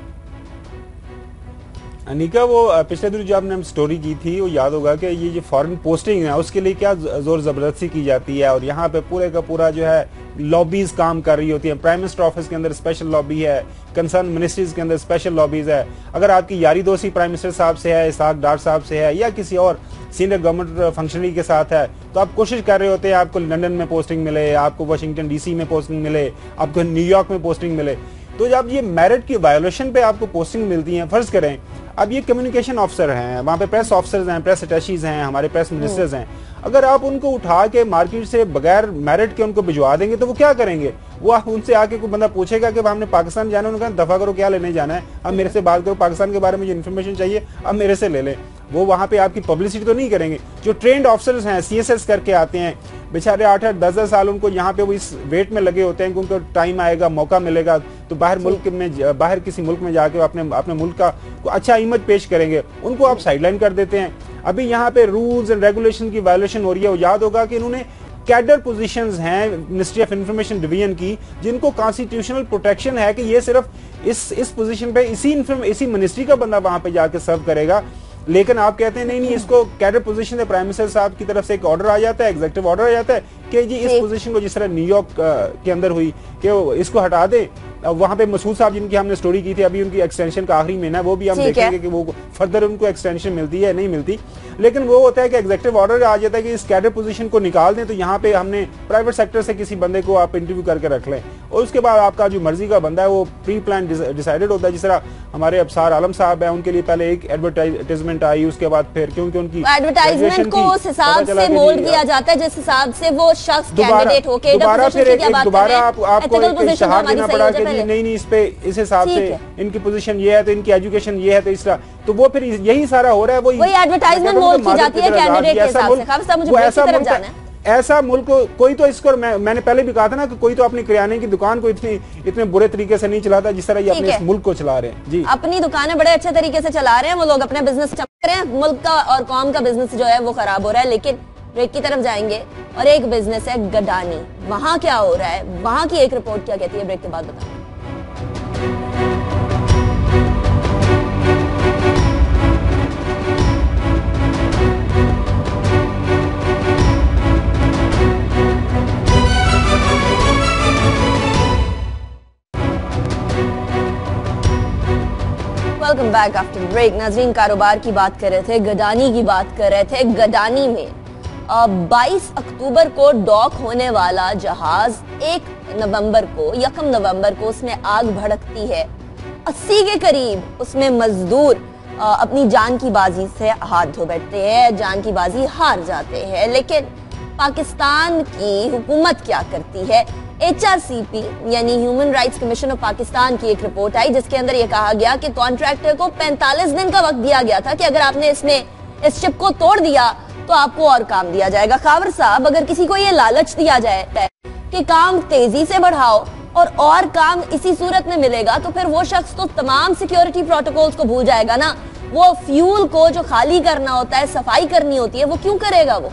अनिका, वो पिछले दिन जो आपने स्टोरी की थी वो याद होगा कि ये जो फॉरेन पोस्टिंग है उसके लिए क्या जोर जबरदस्ती की जाती है, और यहाँ पे पूरे का पूरा जो है लॉबीज काम कर रही होती है। प्राइम मिनिस्टर ऑफिस के अंदर स्पेशल लॉबी है, कंसर्न मिनिस्ट्रीज के अंदर स्पेशल लॉबीज है। अगर आपकी यारी दोस्ती प्राइम मिनिस्टर साहब से है, इसाक डार साहब से है, या किसी और सीनियर गवर्नमेंट फंक्शनरी के साथ है, तो आप कोशिश कर रहे होते हैं आपको लंदन में पोस्टिंग मिले, आपको वाशिंगटन डीसी में पोस्टिंग मिले, आपको न्यूयॉर्क में पोस्टिंग मिले। तो जब ये मेरिट की वायोलेशन पे आपको पोस्टिंग मिलती है, फर्ज करें अब ये कम्युनिकेशन ऑफिसर हैं, वहाँ पे प्रेस ऑफिसर्स हैं, प्रेस अटैचीज हैं, हमारे प्रेस मिनिस्टर्स हैं, अगर आप उनको उठा के मार्केट से बगैर मेरिट के उनको भिजवा देंगे तो वो क्या करेंगे? वो उनसे आके कोई बंदा पूछेगा कि हमने पाकिस्तान जाना है, उन्होंने कहा दफा करो, क्या लेने जाना है, अब मेरे से बात करो, पाकिस्तान के बारे में जो इन्फॉर्मेशन चाहिए अब मेरे से ले लें। वो वहाँ पे आपकी पब्लिसिटी तो नहीं करेंगे। जो ट्रेंड ऑफिसर्स हैं, सी एस एस करके आते हैं बेचारे, आठ आठ दस दस साल उनको यहाँ पे वो इस वेट में लगे होते हैं कि उनको टाइम आएगा, मौका मिलेगा तो बाहर मुल्क में, बाहर किसी मुल्क में जाके अपने अपने मुल्क का को अच्छा इमेज पेश करेंगे, उनको आप साइडलाइन कर देते हैं। अभी यहाँ पे रूल्स एंड रेगुलेशन की वायलेशन हो रही है। याद होगा कि इन्होंने कैडर पोजीशंस हैं मिनिस्ट्री ऑफ इंफॉर्मेशन डिवीजन की, जिनको कॉन्स्टिट्यूशनल प्रोटेक्शन है कि ये सिर्फ इस इस पोजीशन पे इसी इसी मिनिस्ट्री का बंदा वहां पे जाके सर्व करेगा। लेकिन आप कहते हैं नहीं नहीं, इसको कैडर पोजीशन है, प्राइम मिनिस्टर साहब की तरफ से एक ऑर्डर आ जाता है, एग्जीक्यूटिव ऑर्डर आ जाता है कि जी इस पोजीशन को जिस तरह न्यूयॉर्क के अंदर हुई कि इसको हटा दें। वहां पे मसूद साहब जिनकी हमने स्टोरी की थी, अभी उनकी एक्सटेंशन का आखिरी महीना, वो भी हम देखेंगे कि वो फर्दर उनको एक्सटेंशन मिलती है नहीं मिलती। लेकिन वो होता है कि एग्जीक्यूटिव ऑर्डर आ जाता है कि इस कैडर पोजीशन को निकाल दें, तो यहाँ पे हमने प्राइवेट सेक्टर से किसी बंदे को आप इंटरव्यू करके रख लें, और उसके बाद आपका जो मर्जी का बंदा है वो प्री प्लान डिसाइडेड होता है। जिस तरह हमारे अफसार आलम साहब है, उनके लिए पहले एक एडवर्टाइजमेंट आई, उसके बाद फिर क्योंकि उनकी एडवर्टाइजमेंट को उस हिसाब से मोल्ड किया जाता है जिस हिसाब से वो शख्स कैंडिडेट हो के दोबारा फिर एक दोबारा आपको एक इश्तिहार देना पड़ा कि नहीं नहीं इस पे इस हिसाब से इनकी पोजीशन ये है तो इनकी एजुकेशन ये है, तो इस तरह तो वो फिर यही सारा हो रहा है। वही एडवर्टाइजमेंट मोल्ड की जाती है कैंडिडेट के हिसाब से। खालिद साहब मुझे ब्रेक की तरफ जाना है। ऐसा मुल्क कोई तो इसको मैं, मैंने पहले भी कहा था ना कि कोई तो अपनी किराने की दुकान को इतनी इतने बुरे तरीके से नहीं चलाता जिस तरह ये अपने इस मुल्क को चला रहे हैं। जी, अपनी दुकानें बड़े अच्छे तरीके से चला रहे हैं वो लोग, अपने बिजनेस चला रहे हैं, मुल्क का और कौम का बिजनेस जो है वो खराब हो रहा है। लेकिन ब्रेक की तरफ जाएंगे और एक बिजनेस है गडानी, वहां क्या हो रहा है, वहां की एक रिपोर्ट क्या कहती है, ब्रेक के बाद बताएं। Welcome back after break. नाजरीन, कारोबार की बात कर रहे थे, गडानी की बात कर रहे थे। गडानी में बाईस अक्टूबर को डॉक होने वाला जहाज एक नवंबर को यकम नवंबर को उसमें आग भड़कती है। अस्सी के करीब उसमें मजदूर अपनी जान की बाजी से हाथ धो बैठते हैं, जान की बाजी हार जाते हैं। लेकिन पाकिस्तान की हुकूमत क्या करती है? एच आर सी पी यानी human rights commission of Pakistan की एक रिपोर्ट आई जिसके अंदर यह कहा गया कि कॉन्ट्रैक्टर को पैंतालीस दिन का वक्त दिया गया था कि अगर आपने इसमें इस शिप को तोड़ दिया तो आपको और काम दिया जाएगा। खावर साहब, अगर किसी को ये लालच दिया जाए कि काम तेजी से बढ़ाओ और और काम इसी सूरत में मिलेगा, तो फिर वो शख्स तो तमाम सिक्योरिटी प्रोटोकॉल्स को भूल जाएगा ना। वो फ्यूल को जो खाली करना होता है, सफाई करनी होती है, वो क्यों करेगा? वो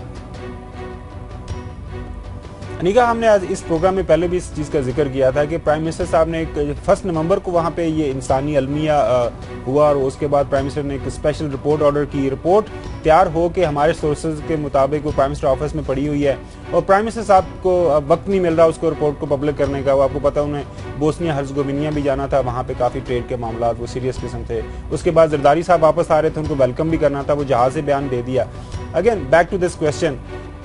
अनिका, हमने आज इस प्रोग्राम में पहले भी इस चीज़ का जिक्र किया था कि प्राइम मिनिस्टर साहब ने एक फर्स्ट नवंबर को वहाँ पे ये इंसानी अलमिया हुआ और उसके बाद प्राइम मिनिस्टर ने एक स्पेशल रिपोर्ट ऑर्डर की। रिपोर्ट तैयार हो के हमारे सोर्सेज के मुताबिक वो प्राइम मिनिस्टर ऑफिस में पड़ी हुई है और प्राइम मिनिस्टर साहब को वक्त नहीं मिल रहा उसको रिपोर्ट को पब्लिक करने का। वो आपको पता उन्हें बोस्निया हर्ज़गोविनिया भी जाना था, वहाँ पे काफ़ी ट्रेड के मामला वो सीरियस किस्म थे। उसके बाद जरदारी साहब वापस आ रहे थे, उनको वेलकम भी करना था, वो जहाज से बयान दे दिया। Again back to this question,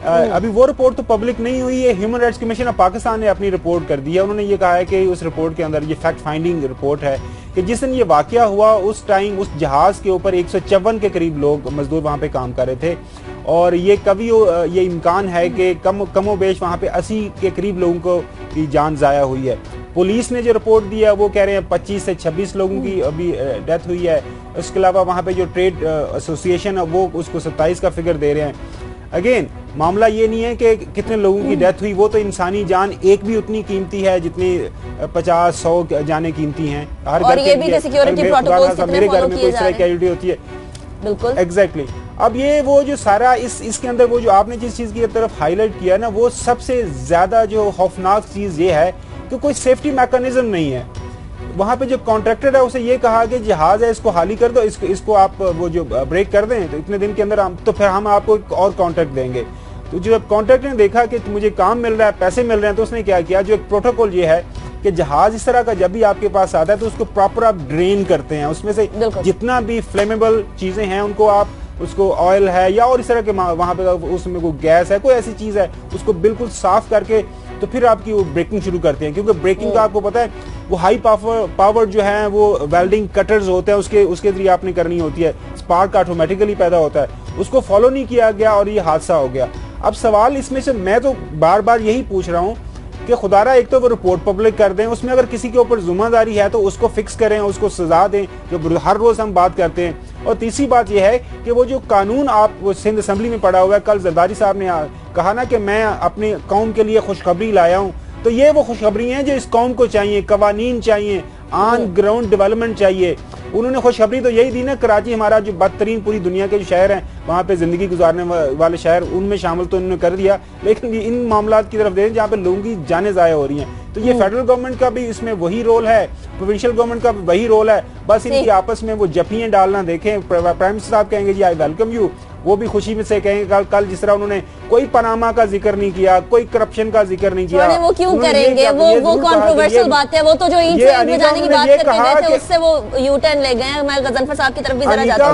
अभी वो रिपोर्ट तो पब्लिक नहीं हुई है। Human rights commission of Pakistan ने अपनी रिपोर्ट कर दी है। उन्होंने ये कहा है कि उस रिपोर्ट के अंदर, ये फैक्ट फाइंडिंग रिपोर्ट है कि जिस दिन ये वाकया हुआ उस टाइम उस जहाज के ऊपर एक सौ चौवन के करीब लोग मजदूर वहां पे काम कर रहे थे, और ये कभी ये इम्कान है कि कम कमो बेश वहां पे अस्सी के करीब लोगों को की जान जाया हुई है। पुलिस ने जो रिपोर्ट दिया है वो कह रहे हैं पच्चीस से छब्बीस लोगों की अभी डेथ हुई है। उसके अलावा वहाँ पे जो ट्रेड एसोसिएशन है वो उसको सत्ताईस का फिगर दे रहे हैं। अगेन मामला ये नहीं है कि कितने लोगों की डेथ हुई, वो तो इंसानी जान एक भी उतनी कीमती है जितनी पचास सौ जाने कीमती हैं। हर और ये भी कि सिक्योरिटी प्रोटोकॉल्स कितने फॉलो किए जा रहे हैं। कैजुअल्टी होती है। बिल्कुल एग्जैक्टली exactly. अब ये वो जो सारा इस इसके अंदर वो जो आपने जिस चीज की तरफ हाईलाइट किया ना, वो सबसे ज्यादा जो खौफनाक चीज ये है कि कोई सेफ्टी मैकेनिज्म नहीं है। वहां पे जो कॉन्ट्रैक्टर है उसे ये कहा कि जहाज है इसको खाली कर दो, इसको इसको आप वो जो ब्रेक कर दें तो इतने दिन के अंदर हम तो फिर हम आपको एक और कॉन्ट्रैक्ट देंगे। तो जब कॉन्ट्रैक्टर ने देखा कि मुझे काम मिल रहा है, पैसे मिल रहे हैं, तो उसने क्या किया, जो एक प्रोटोकॉल ये है कि जहाज इस तरह का जब भी आपके पास आता है तो उसको प्रॉपर आप ड्रेन करते हैं, उसमें से जितना भी फ्लेमेबल चीजें हैं उनको आप उसको ऑयल है या और इस तरह के वहां पे उसमें कोई गैस है, कोई ऐसी चीज है, उसको बिल्कुल साफ करके तो फिर आपकी वो ब्रेकिंग शुरू करते हैं। क्योंकि ब्रेकिंग का आपको पता है वो हाई पावर पावर जो है वो वेल्डिंग कटर्स होते हैं, उसके उसके जरिए आपने करनी होती है, स्पार्क ऑटोमेटिकली पैदा होता है, उसको फॉलो नहीं किया गया और ये हादसा हो गया। अब सवाल इसमें से मैं तो बार बार यही पूछ रहा हूँ कि खुदारा एक तो वो रिपोर्ट पब्लिक कर दें, उसमें अगर किसी के ऊपर जुम्मेदारी है तो उसको फिक्स करें, उसको सजा दें, जो हर रोज हम बात करते हैं। और तीसरी बात यह है कि वो जो कानून आप वो सिंध असेंबली में पड़ा हुआ है, कल जरदारी साहब ने कहा ना कि मैं अपनी कौम के लिए खुशखबरी लाया हूँ, तो ये वो खुशखबरी हैं जो इस कौम को चाहिए, कवानीन चाहिए, ऑन ग्राउंड डेवलपमेंट चाहिए। उन्होंने खुशखबरी तो यही दी ना, कराची हमारा जो बदतरीन पूरी दुनिया के जो शहर हैं वहाँ पे जिंदगी गुजारने वाले शहर, उनमें शामिल तो उन्होंने कर दिया, लेकिन इन मामलात की तरफ दे जहाँ पे लोगों की जानें ज़ाया हो रही हैं। तो ये फेडरल गवर्नमेंट का भी इसमें वही रोल है, प्रोविंशियल गवर्नमेंट का भी वही रोल है, बस इनकी आपस में वो जफियाँ डालना देखें। प्राइम मिनिस्टर साहब कहेंगे जी आई वेलकम यू, वो भी खुशी में से कहेंगे कल कल जिस तरह उन्होंने कोई पनामा का जिक्र नहीं किया, कोई करप्शन का जिक्र नहीं किया, वो क्यों करेंगे, वो वो कंट्रोवर्शियल बात है, वो तो जो ईंट में जाने की बात करते गए थे उससे वो यू टर्न ले गए। मैं गजनफर साहब की तरफ भी जरा जाता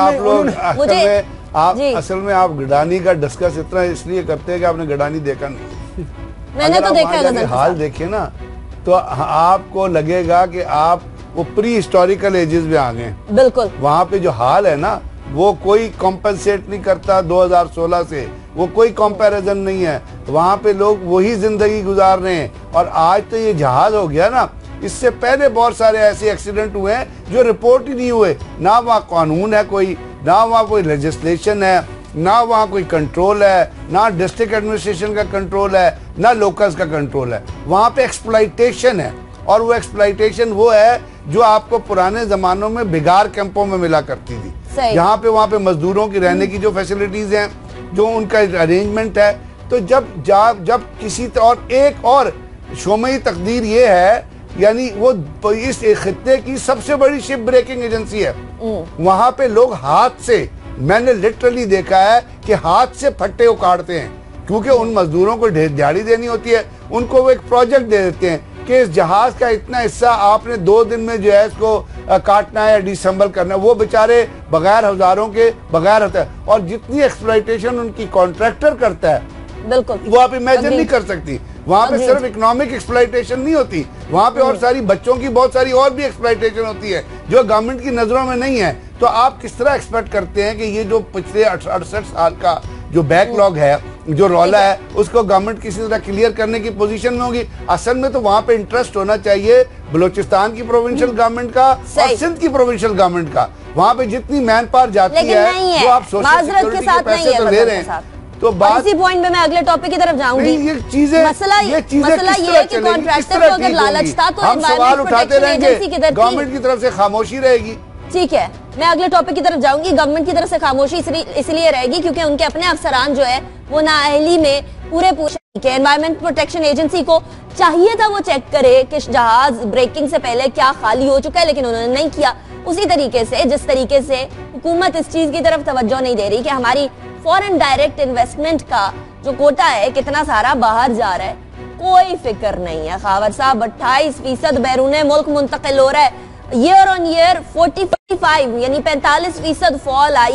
हूं। मुझे आप असल में आप गडानी का डिस्कस इतना इसलिए करते हैं कि आपने गडानी देखा नहीं। मैंने तो देखा है, हाल देखिए ना तो आपको लगेगा कि आप वो प्री हिस्टोरिकल एजेस में आ गए। बिल्कुल वहाँ पे जो हाल है ना वो कोई कॉम्पेंसेट नहीं करता दो हज़ार सोलह से, वो कोई कंपैरिजन नहीं है। वहाँ पे लोग वही जिंदगी गुजार रहे हैं। और आज तो ये जहाज हो गया ना, इससे पहले बहुत सारे ऐसे एक्सीडेंट हुए हैं जो रिपोर्ट ही नहीं हुए। ना वहाँ कानून है कोई, ना वहाँ कोई लेजिस्लेशन है, ना वहाँ कोई कंट्रोल है, ना डिस्ट्रिक्ट एडमिनिस्ट्रेशन का कंट्रोल है, ना लोकल्स का कंट्रोल है। वहाँ पे एक्सप्लॉइटेशन है, और वो एक्सप्लॉइटेशन वो है जो आपको पुराने जमानों में बिगार कैंपों में मिला करती थी, जहाँ पे वहाँ पे मजदूरों की रहने की जो फैसिलिटीज हैं, जो उनका अरेंजमेंट है। तो जब जब जब किसी और एक और शोमई तकदीर ये है, यानी वो इस खित्ते की सबसे बड़ी शिप ब्रेकिंग एजेंसी है, वहाँ पे लोग हाथ से, मैंने लिटरली देखा है कि हाथ से फट्टे उखाड़ते हैं, क्योंकि उन मजदूरों को दिहाड़ी देनी होती है। उनको वो एक प्रोजेक्ट दे देते हैं कि इस जहाज का इतना हिस्सा आपने दो दिन में जो है इसको काटना है या डिसम्बल करना है। वो बेचारे बगैर हजारों के बगैर होता है, और जितनी एक्सप्लॉइटेशन उनकी कॉन्ट्रैक्टर करता है बिल्कुल वो आप इमेजिन नहीं कर सकती। वहाँ पे सिर्फ इकोनॉमिक एक्सप्लॉइटेशन नहीं होती, वहाँ पे और सारी बच्चों की बहुत सारी और भी एक्सप्लॉइटेशन होती है जो गवर्नमेंट की नजरों में नहीं है। तो आप किस तरह एक्सपेक्ट करते हैं कि ये जो पिछले अड़सठ साल का जो बैकलॉग है, जो रौला है, उसको गवर्नमेंट किसी तरह क्लियर करने की पोजीशन में होगी? असल में तो वहाँ पे इंटरेस्ट होना चाहिए बलोचिस्तान की प्रोविंशियल गवर्नमेंट का और सिंध की प्रोविंशियल गवर्नमेंट का। वहाँ पे जितनी मैन पावर जाती है जो आप सोशल सिक्योरिटी के पैसे तो ले रहे हैं, तो बात इसी पॉइंट पे मैं अगले टॉपिक की तरफ जाऊंगी। ये चीजें मसला ये चीजें मसला ये है कि कॉन्ट्रैक्टर को अगर लालच था तो हम सवाल उठाते रहेंगे, गवर्नमेंट की तरफ से खामोशी रहेगी। ठीक है, मैं अगले टॉपिक की तरफ जाऊंगी। गवर्नमेंट की तरफ से खामोशी इसलिए रहेगी क्योंकि उनके अपने अफसरान जो है वो नाअहली में पूरे पूरे एनवायरमेंट प्रोटेक्शन एजेंसी को चाहिए था वो चेक करे कि जहाज ब्रेकिंग से पहले क्या खाली हो चुका है, लेकिन उन्होंने नहीं किया। उसी तरीके से जिस तरीके से हुकूमत इस चीज की तरफ तवज्जो नहीं दे रही कि हमारी फॉरेन डायरेक्ट इन्वेस्टमेंट का जो कोटा है कितना सारा बाहर जा रहा है, कोई फिक्र नहीं है। खावर साहब अट्ठाईस फीसद बैरून मुल्क मुंतकिल हो रहा है, year on year forty five यानी पैंतालीस फीसद फॉल आई है।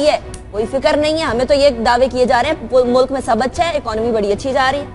कोई फिक्र नहीं है, हमें तो ये दावे किए जा रहे हैं मुल्क में सब अच्छा है, इकोनॉमी बड़ी अच्छी जा रही है।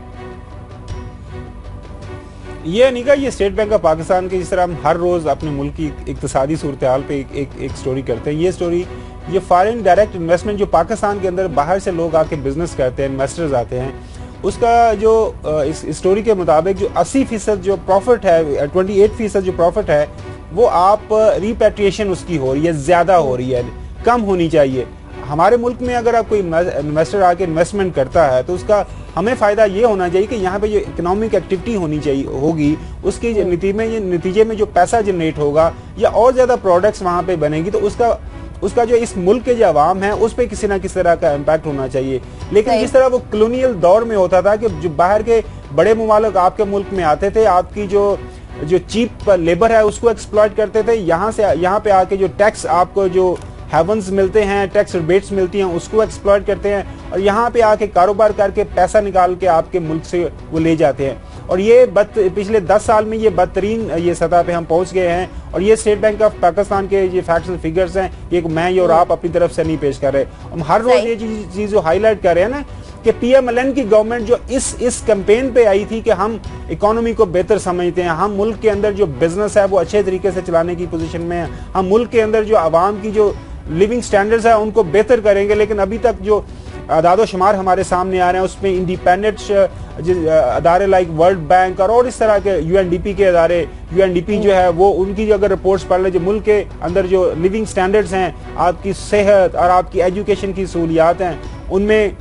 ये नहीं कहा, ये स्टेट बैंक ऑफ पाकिस्तान के जिस तरह हम हर रोज अपने मुल्क की इक्तिसादी सूरत हाल पे एक, एक, एक स्टोरी करते हैं, ये स्टोरी ये फॉरेन डायरेक्ट इन्वेस्टमेंट जो पाकिस्तान के अंदर बाहर से लोग आके बिजनेस करते हैं, इन्वेस्टर्स आते हैं, उसका जो इस स्टोरी के मुताबिक जो अस्सी फीसद जो प्रॉफिट है, अट्ठाईस फीसद जो प्रॉफिट है वो आप रिपेट्रिएशन उसकी हो रही है, ज्यादा हो रही है, कम होनी चाहिए। हमारे मुल्क में अगर आप कोई इन्वेस्टर आके इन्वेस्टमेंट करता है तो उसका हमें फायदा ये होना चाहिए कि यहाँ पे जो इकोनॉमिक एक्टिविटी होनी चाहिए होगी उसके नतीजे में ये नतीजे में जो पैसा जनरेट होगा या और ज्यादा प्रोडक्ट्स वहाँ पे बनेगी तो उसका उसका जो इस मुल्क के जो अवाम है उस पर किसी ना किसी तरह का इम्पैक्ट होना चाहिए। लेकिन जिस तरह वो कॉलोनियल दौर में होता था कि जो बाहर के बड़े मुमालिक आपके मुल्क में आते थे, आपकी जो जो चीप लेबर है उसको एक्सप्लॉइट करते थे, यहाँ से यहाँ पे आके जो टैक्स आपको जो हेवंस मिलते हैं, टैक्स रिबेट्स मिलती हैं, उसको एक्सप्लॉइट करते हैं और यहाँ पे आके कारोबार करके पैसा निकाल के आपके मुल्क से वो ले जाते हैं। और ये बद पिछले दस साल में ये बदतरीन ये सतह पे हम पहुंच गए हैं और ये स्टेट बैंक ऑफ पाकिस्तान के ये फैक्ट्स एंड फिगर्स हैं, ये मैं और आप अपनी तरफ से नहीं पेश कर रहे। हम हर रोज ये चीज जो हाईलाइट कर रहे हैं ना कि पीएमएलएन की गवर्नमेंट जो इस इस कैंपेन पे आई थी कि हम इकोनॉमी को बेहतर समझते हैं, हम मुल्क के अंदर जो बिजनेस है वो अच्छे तरीके से चलाने की पोजीशन में है, हम मुल्क के अंदर जो आवाम की जो लिविंग स्टैंडर्ड्स है उनको बेहतर करेंगे। लेकिन अभी तक जो आदादो शुमार हमारे सामने आ रहे हैं उसमें इंडिपेंडेंट अदारे लाइक वर्ल्ड बैंक और और इस तरह के यूएनडीपी के अदारे, यूएनडीपी जो है वो उनकी जो अगर रिपोर्ट्स पढ़ ले जो मुल्क के अंदर जो लिविंग स्टैंडर्ड्स हैं, आपकी सेहत और आपकी एजुकेशन की सहूलियात हैं, उनमें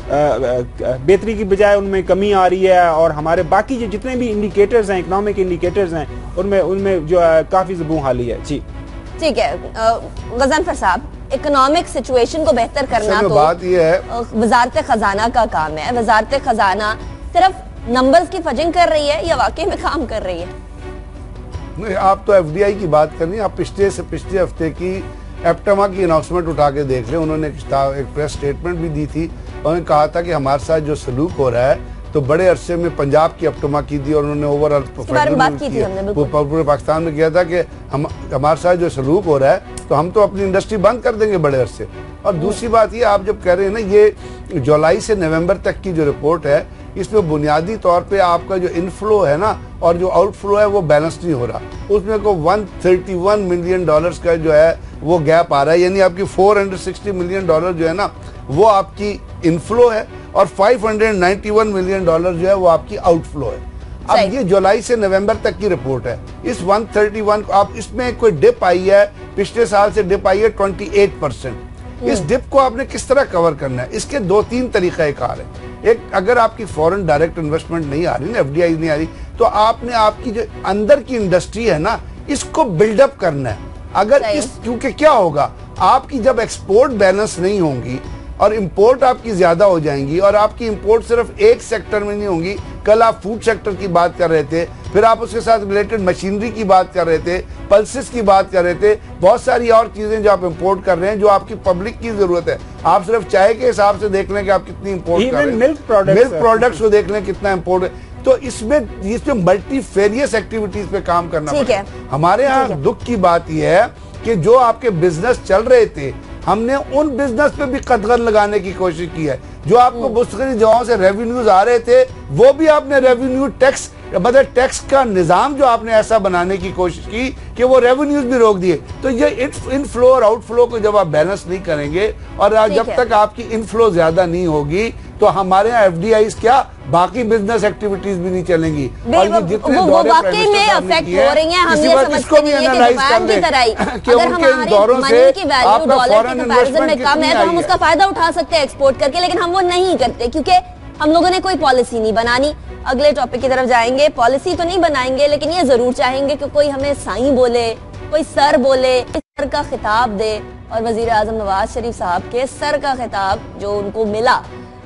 बेहतरी की बजाय उनमें कमी आ रही है और हमारे बाकी जो जितने भी इंडिकेटर्स हैं, इकोनॉमिक इंडिकेटर्स हैं, उनमें उनमें जो है काफ़ी ज़बूं हाली है। जी ठीक है गज़नफर साहब, इकोनॉमिक सिचुएशन को बेहतर करना तो बात ये है वजारत खजाना का काम है। वजारत खजाना सिर्फ नंबर्स की फजिंग कर रही है या वाकई में काम कर रही है? नहीं, आप तो एफडीआई की बात करनी है। आप पिछले से पिछले हफ्ते की एप्टमा की अनाउंसमेंट उठा के देख रहे, उन्होंने एक प्रेस स्टेटमेंट भी दी थी। उन्होंने कहा था कि हमारे साथ जो सलूक हो रहा है, तो बड़े अरसे में पंजाब की एप्टमा की थी और उन्होंने ओवरऑल पूरे पाकिस्तान में किया था कि हम हमारे साथ जो सलूक हो रहा है तो हम तो अपनी इंडस्ट्री बंद कर देंगे बड़े अरसे। और दूसरी बात ये, आप जब कह रहे हैं ना ये जुलाई से नवंबर तक की जो रिपोर्ट है, इसमें बुनियादी तौर पे आपका जो इनफ्लो है ना और जो आउटफ्लो है वो बैलेंस नहीं हो रहा। उसमें को एक सौ इकतीस मिलियन डॉलर्स का जो है वो गैप आ रहा है, यानी आपकी चार सौ साठ मिलियन डॉलर जो है ना वो आपकी इनफ्लो है और पाँच सौ इक्यानवे मिलियन डॉलर जो है वो आपकी आउटफ्लो है। अब ये जुलाई से नवंबर तक की रिपोर्ट है। इस एक सौ इकतीस आप इसमें कोई डिप आई है, पिछले साल से डिप आई है अट्ठाईस परसेंट। इस डिप को आपने किस तरह कवर करना है, इसके दो तीन तरीका कार है। एक, अगर आपकी फॉरेन डायरेक्ट इन्वेस्टमेंट नहीं आ रही ना, एफडीआई नहीं आ रही, तो आपने आपकी जो अंदर की इंडस्ट्री है ना इसको बिल्डअप करना है। अगर इस क्योंकि क्या होगा, आपकी जब एक्सपोर्ट बैलेंस नहीं होंगी और इंपोर्ट आपकी ज्यादा हो जाएंगी और आपकी इंपोर्ट सिर्फ एक सेक्टर में नहीं होंगी। कल आप फूड सेक्टर की बात कर रहे थे, फिर आप उसके साथ रिलेटेड मशीनरी की बात कर रहे थे, पल्सेस की बात कर रहे थे, बहुत सारी और चीजें जो आप इंपोर्ट कर रहे हैं जो आपकी पब्लिक की जरूरत है। आप सिर्फ चाय के हिसाब से देख लें कि आप कितनी इंपोर्ट कर रहे हैं, मिल्क प्रोडक्ट्स मिल्क प्रोडक्ट्स को देख लें कितना इंपोर्ट है। तो इसमें इसमें मल्टीफेरियस एक्टिविटीज पे काम करना पड़ेगा। हमारे यहाँ दुख की बात यह है कि जो आपके बिजनेस चल रहे थे, हमने उन बिजनेस पे भी कदगन लगाने की कोशिश की है। जो आपको मुख्तलिफ जगहों से रेवेन्यूज आ रहे थे वो भी आपने रेवेन्यू टैक्स मतलब टैक्स का निजाम जो आपने ऐसा बनाने की कोशिश की कि वो रेवेन्यूज भी रोक दिए। तो ये इनफ्लो और आउटफ्लो को जब आप बैलेंस नहीं करेंगे और जब तक आपकी इनफ्लो ज्यादा नहीं होगी तो हमारे यहाँ एफडीआई क्या बाकी बिजनेस एक्टिविटीज भी नहीं चलेंगी। और ये जितने वो, वो वाकई में अफेक्ट हो रही हैं, हम ये समझते नहीं है कि दुकान की तरह ही अगर हमारे मनी की वैल्यू डॉलर के कंपैरिजन में कम है तो हम उसका फायदा उठा सकते हैं एक्सपोर्ट करके, लेकिन हम वो नहीं करते क्योंकि हम लोगों ने कोई पॉलिसी नहीं बनानी। अगले टॉपिक की तरफ जाएंगे। पॉलिसी तो नहीं बनाएंगे लेकिन ये जरूर चाहेंगे कि कोई हमें साईं बोले, कोई सर बोले, सर का खिताब दे। और वजीर आजम नवाज शरीफ साहब के सर का खिताब जो उनको मिला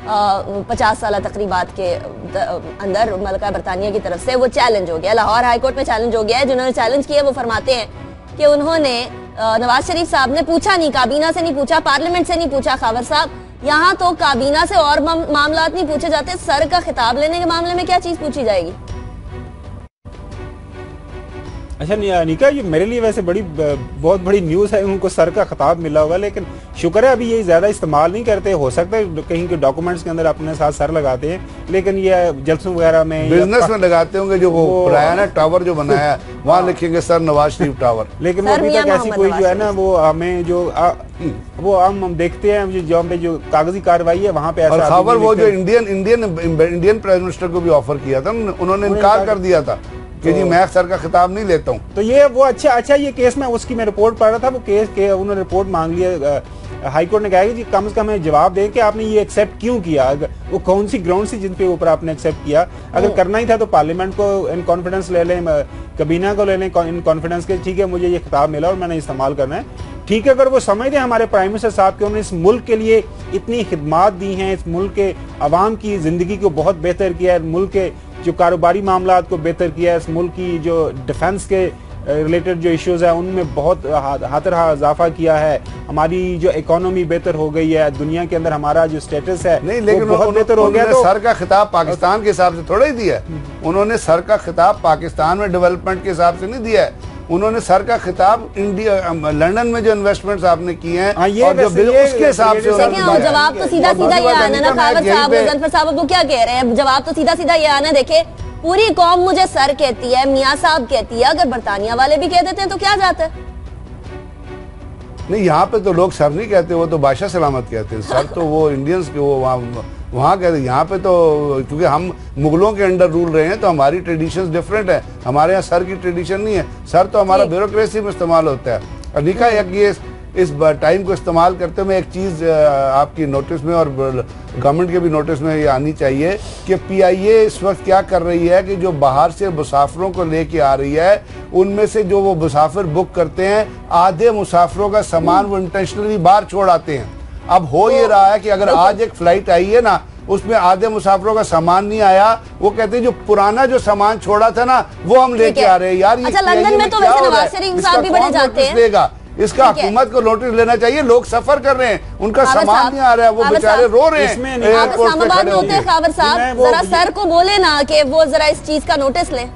पचास साल तकरीबात के अंदर मलका बरतानिया की तरफ से, वो चैलेंज हो गया, लाहौर हाईकोर्ट में चैलेंज हो गया है। जिन्होंने चैलेंज किया वो फरमाते हैं कि उन्होंने नवाज शरीफ साहब ने पूछा नहीं, काबीना से नहीं पूछा, पार्लियामेंट से नहीं पूछा। खावर साहब, यहाँ तो काबीना से और मामलात नहीं पूछे जाते, सर का खिताब लेने के मामले में क्या चीज पूछी जाएगी? अच्छा निका, ये मेरे लिए वैसे बड़ी बहुत बड़ी न्यूज़ है, उनको सर का खिताब मिला होगा, लेकिन शुक्र है अभी ये ज़्यादा इस्तेमाल नहीं करते। हो सकता है कहीं के डॉक्यूमेंट्स के अंदर अपने साथ सर लगाते हैं, लेकिन ये जलसों वगैरह में बिजनेस में लगाते होंगे। जो वो पुराना टावर जो बनाया है वहाँ लिखेंगे सर नवाज शरीफ टावर, लेकिन वो अभी तक ऐसी कोई जो है ना वो हमें जो आ, वो हम हम देखते हैं जो पे जो कागजी कार्रवाई है वहाँ पे ऐसा खबर वो जो Indian Indian Indian prime minister को भी ऑफर किया था, उन्होंने इनकार कर दिया था कि जी मैं सर का खिताब नहीं लेता हूँ। तो ये वो अच्छा अच्छा ये केस में उसकी मैं रिपोर्ट पढ़ रहा था, वो केस के उन्होंने रिपोर्ट मांग लिया। हाई कोर्ट ने कहा कि जी कम से कम हमें जवाब दें कि आपने ये एक्सेप्ट क्यों किया, वो कौन सी ग्राउंड से जिन पे ऊपर आपने एक्सेप्ट किया। अगर करना ही था तो पार्लियामेंट को इन कॉन्फिडेंस ले लें, कबीना को ले लें इन कॉन्फिडेंस के, ठीक है मुझे ये खिताब मिला और मैंने इस्तेमाल करना है, ठीक है। अगर वो समझते हैं हमारे प्राइम मिनिस्टर साहब के उन्होंने इस मुल्क के लिए इतनी खिदमात दी हैं, इस मुल्क के अवाम की जिंदगी को बहुत बेहतर किया है, मुल्क के जो कारोबारी मामलात को बेहतर किया है, इस मुल्क की जो डिफेंस के रिलेटेड जो इश्यूज है उनमें बहुत हाथरहा इजाफा किया है, हमारी जो इकोनॉमी बेहतर हो गई है, दुनिया के अंदर हमारा जो स्टेटस है नहीं, लेकिन वो बहुत बेहतर हो गया। तो सर का खिताब पाकिस्तान के हिसाब से थोड़ा ही दिया है, उन्होंने सर का खिताब पाकिस्तान में डेवलपमेंट के हिसाब से नहीं दिया है, उन्होंने सर का खिताब इंडिया लंदन में जो इन्वेस्टमेंट्स आपने किए हैं और जो बिल उसके हिसाब से। जवाब तो सीधा सीधा ये आना ना खावर साहब, मुजफ्फर साहब वो क्या कह रहे हैं, जवाब तो सीधा सीधा ये आना, देखे पूरी कौम मुझे सर कहती है, मियाँ साहब कहती है, अगर बरतानिया वाले भी कह देते हैं तो क्या जाता है। नहीं यहाँ पे तो लोग सर नहीं कहते, वो तो बादशाह सलामत कहते हैं, सर तो वो इंडियंस के वो वहाँ वहाँ कहते हैं। यहाँ पे तो क्योंकि हम मुगलों के अंडर रूल रहे हैं तो हमारी ट्रेडिशंस डिफरेंट है, हमारे यहाँ सर की ट्रेडिशन नहीं है, सर तो हमारा ब्यूरोक्रेसी में इस्तेमाल होता है। अनिका एक ये इस टाइम को इस्तेमाल करते हुए एक चीज़ आपकी नोटिस में और गवर्नमेंट के भी नोटिस में ये आनी चाहिए कि पीआईए इस वक्त क्या कर रही है कि जो बाहर से मुसाफिरों को लेके आ रही है उनमें से जो वो मुसाफिर बुक करते हैं आधे मुसाफिरों का सामान वो इंटेंशनली बाहर छोड़ आते हैं। अब हो ये रहा है कि अगर आज एक फ्लाइट आई है ना उसमें आधे मुसाफिरों का सामान नहीं आया, वो कहते हैं जो पुराना जो सामान छोड़ा था ना वो हम लेके आ रहे हैं। यार अच्छा, लंदन में तो वैसे नवाज शरीफ साहब भी बड़े जाते हैं, देगा इसका हुकूमत को नोटिस लेना चाहिए। लोग सफर कर रहे हैं, उनका सामान नहीं आ रहा है, वो बेचारे रो रहे हैं एयरपोर्ट पे खड़े होकर। खावर साहब जरा सर को बोले ना कि वो जरा इस चीज का नोटिस ले।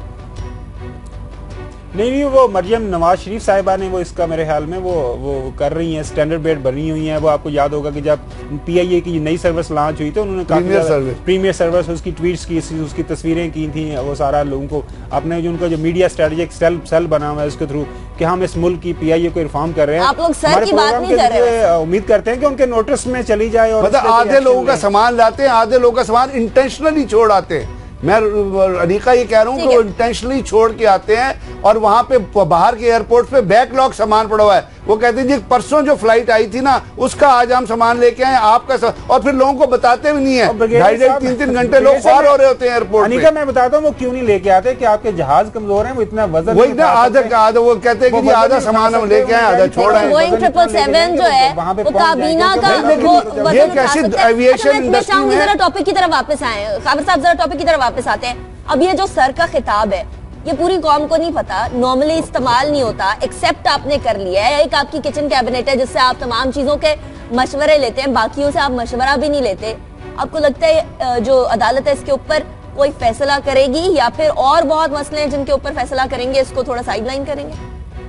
नहीं नहीं वो मरियम नवाज शरीफ साहिबा ने वो इसका मेरे ख्याल में वो वो कर रही हैं, स्टैंडर्ड बेड बनी हुई हैं। वो आपको याद होगा कि जब पीआईए की नई सर्विस लॉन्च हुई तो उन्होंने प्रीमियर सर्विस प्रीमियर सर्विस उसकी ट्वीट्स की, उसकी तस्वीरें की थी, वो सारा लोगों को अपने जो उनका जो मीडिया स्ट्रेटेजिक सेल सेल बना हुआ है उसके थ्रू कि हम इस मुल्क की पीआईए को रिफॉर्म कर रहे हैं। आप लोग सर की बात नहीं कर रहे हैं, उम्मीद करते हैं कि उनके नोटिस में चली जाए। और मतलब आधे लोगों का सामान लाते हैं, आधे लोगों का सामान इंटेंशनली छोड़ आते हैं। मैं अनिका ये कह रहा हूँ कि वो इंटेंशनली छोड़ के आते हैं और वहां पे बाहर के एयरपोर्ट पे बैकलॉग सामान पड़ा हुआ है। वो कहते हैं जी परसों जो फ्लाइट आई थी ना उसका आज हम सामान लेके आए आपका सा... और फिर लोगों को बताते भी नहीं है, ढाई ढाई तीन तीन घंटे लोग ख्वार हो रहे होते हैं एयरपोर्ट पे। अनिका मैं बताता हूँ वो क्यों नहीं लेके आते कि आपके जहाज कमजोर है, वो इतना वजन वही ना आधा आधा वो कहते हैं कि जी आधा सामान हम लेके आए आधा छोड़ आए। बोइंग ट्रिपल सेवन जो है वो काबीना का ये कैसी एविएशन जरा टॉपिक की तरफ वापस आए खाबर साहब, जरा टॉपिक की तरफ वापस आते हैं। अब ये जो सर का खिताब है ये पूरी कौम को नहीं पता, नॉर्मली इस्तेमाल नहीं होता, एक्सेप्ट आपने कर लिया है। एक आपकी किचन कैबिनेट है जिससे आप तमाम चीजों के मशवरे लेते हैं, बाकियों से आप मशवरा भी नहीं लेते। आपको लगता है जो अदालत है इसके ऊपर कोई फैसला करेगी या फिर और बहुत मसले हैं जिनके ऊपर फैसला करेंगे, इसको थोड़ा साइडलाइन करेंगे?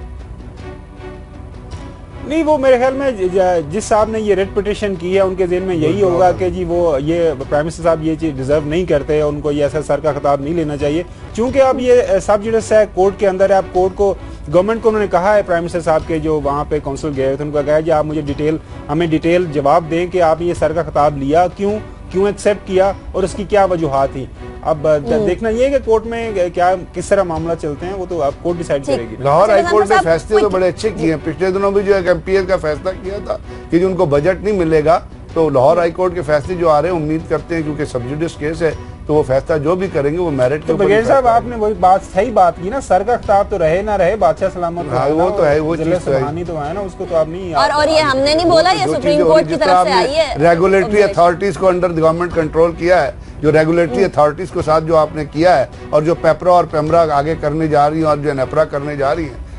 नहीं वो मेरे ख्याल में जिस साहब ने ये रेड पिटिशन की है उनके ज़हन में यही होगा कि जी वो ये प्राइम मिनिस्टर साहब ये चीज़ डिजर्व नहीं करते, उनको ये ऐसा सर का खिताब नहीं लेना चाहिए। क्योंकि अब ये सब जुडिस है, कोर्ट के अंदर है, अब कोर्ट को गवर्नमेंट को उन्होंने कहा है, प्राइम मिनिस्टर साहब के जो वहाँ पे काउंसिल गए थे उनको कहा है कि आप मुझे डिटेल हमें डिटेल जवाब दें कि आप ये सर का खिताब लिया क्यों, क्यों एक्सेप्ट किया और उसकी क्या वजूहात थी। अब देखना ये है कि कोर्ट में क्या किस तरह मामला चलते हैं वो तो आप कोर्ट डिसाइड करेगी। लाहौर हाई कोर्ट ने फैसले तो बड़े अच्छे किए हैं। पिछले दिनों भी जो एक एमपीएस का फैसला किया था कि जो उनको बजट नहीं मिलेगा, तो लाहौर हाई कोर्ट के फैसले जो आ रहे हैं उम्मीद करते हैं क्योंकि सबजुडिस केस है तो वो फैसला जो भी करेंगे वो मेरिट के ऊपर। बगैर साहब आपने वही बात सही बात की ना, सर का खिताब तो रहे ना रहे, बादशाह सलामत हाँ, वो तो है, वो चीज तो है तो है ना, उसको तो आप नहीं। और और ये हमने नहीं बोला, ये सुप्रीम कोर्ट की तरफ से आई है। रेगुलेटरी अथॉरिटीज को अंडर गवर्नमेंट कंट्रोल किया है, जो रेगुलेटरी अथॉरिटीज के साथ जो आपने किया है और जो पेपरा और पेमरा आगे करने जा रही है और जो नेपरा करने जा रही है,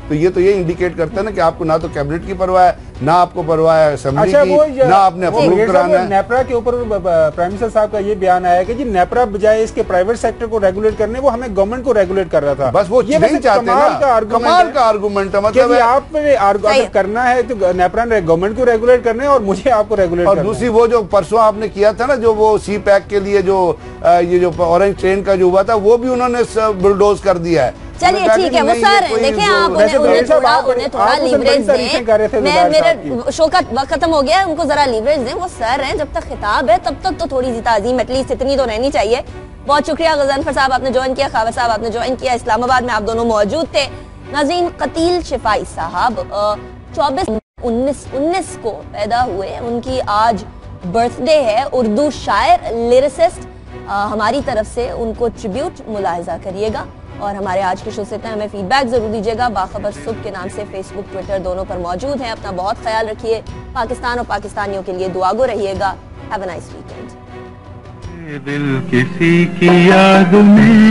तो ये तो ये इंडिकेट करता है ना कि आपको ना तो कैबिनेट की परवाह है, ना आपको परवाह है असेंबली अच्छा, की, ना आपने अप्रूव कराना है। नेपरा के ऊपर प्राइम मिनिस्टर साहब का ये बयान आया कि जी नेपरा बजाय इसके प्राइवेट सेक्टर को रेगुलेट करने वो हमें गवर्नमेंट को रेगुलेट कर रहा था। बस वो ये नहीं चाहते ना, कमाल का आर्गुमेंट है, मतलब आपने अगर करना है तो नेपरा ने गवर्नमेंट को रेगुलेट करना है और मुझे आपको रेगुलेट और दूसरी वो जो परसों आपने किया था ना, जो वो सी पैक के लिए जो ये जो ऑरेंज ट्रेन का जो हुआ था वो भी उन्होंने बुलडोज कर दिया है। चलिए ठीक है, वो सर हैं, देखें आप उन्हें उन्हें थोड़ा उन्हें थोड़ा लीवरेज दें। मैं मेरे शो का वक्त खत्म हो गया है, उनको जरा लीवरेज दें। वो सर हैं, जब तक खिताब है तब तक तो थोड़ी सी ताजीम एटलीस्ट इतनी तो रहनी चाहिए। बहुत शुक्रिया गजनफर साहब, आपने ज्वाइन किया, खावर साहब आपने ज्वाइन किया, इस्लामाबाद में आप दोनों मौजूद थे। नाज़रीन, कतील शिफाई साहब चौबीस उन्नीस उन्नीस को पैदा हुए, उनकी आज बर्थडे है। उर्दू शायर, लिरिसिस्ट, हमारी तरफ से उनको ट्रिब्यूट मुलाहिजा करिएगा। और हमारे आज के शो से इतना, हमें फीडबैक जरूर दीजिएगा। बाखबर सुबह के नाम से फेसबुक, ट्विटर दोनों पर मौजूद हैं। अपना बहुत ख्याल रखिए, पाकिस्तान और पाकिस्तानियों के लिए दुआगो रहिएगा। Have a nice weekend. दिल किसी की याद में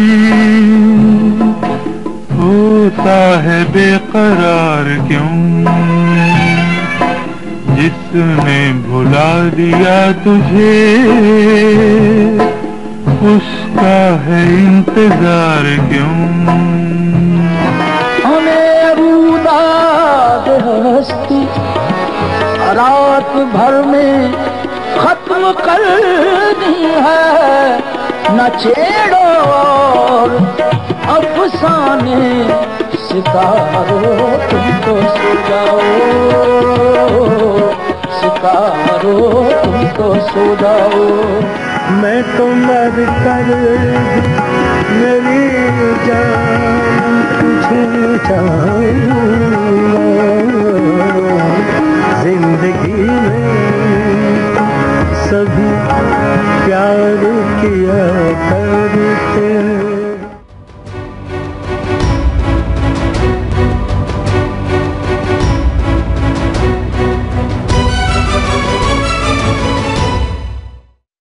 होता है बेकरार क्यों, जिसने भुला दिया तुझे उसका है इंतजार क्यों। हमें रूदाद हस्ती रात भर में खत्म करनी है, न छेड़ो और अफसाने सितारों तुम तो सो जाओ, सितारों तुम तो सो जाओ। मैं तो मर कर मेरी जान तुझे चाहूँगा, जिंदगी में सभी प्यार किया करते।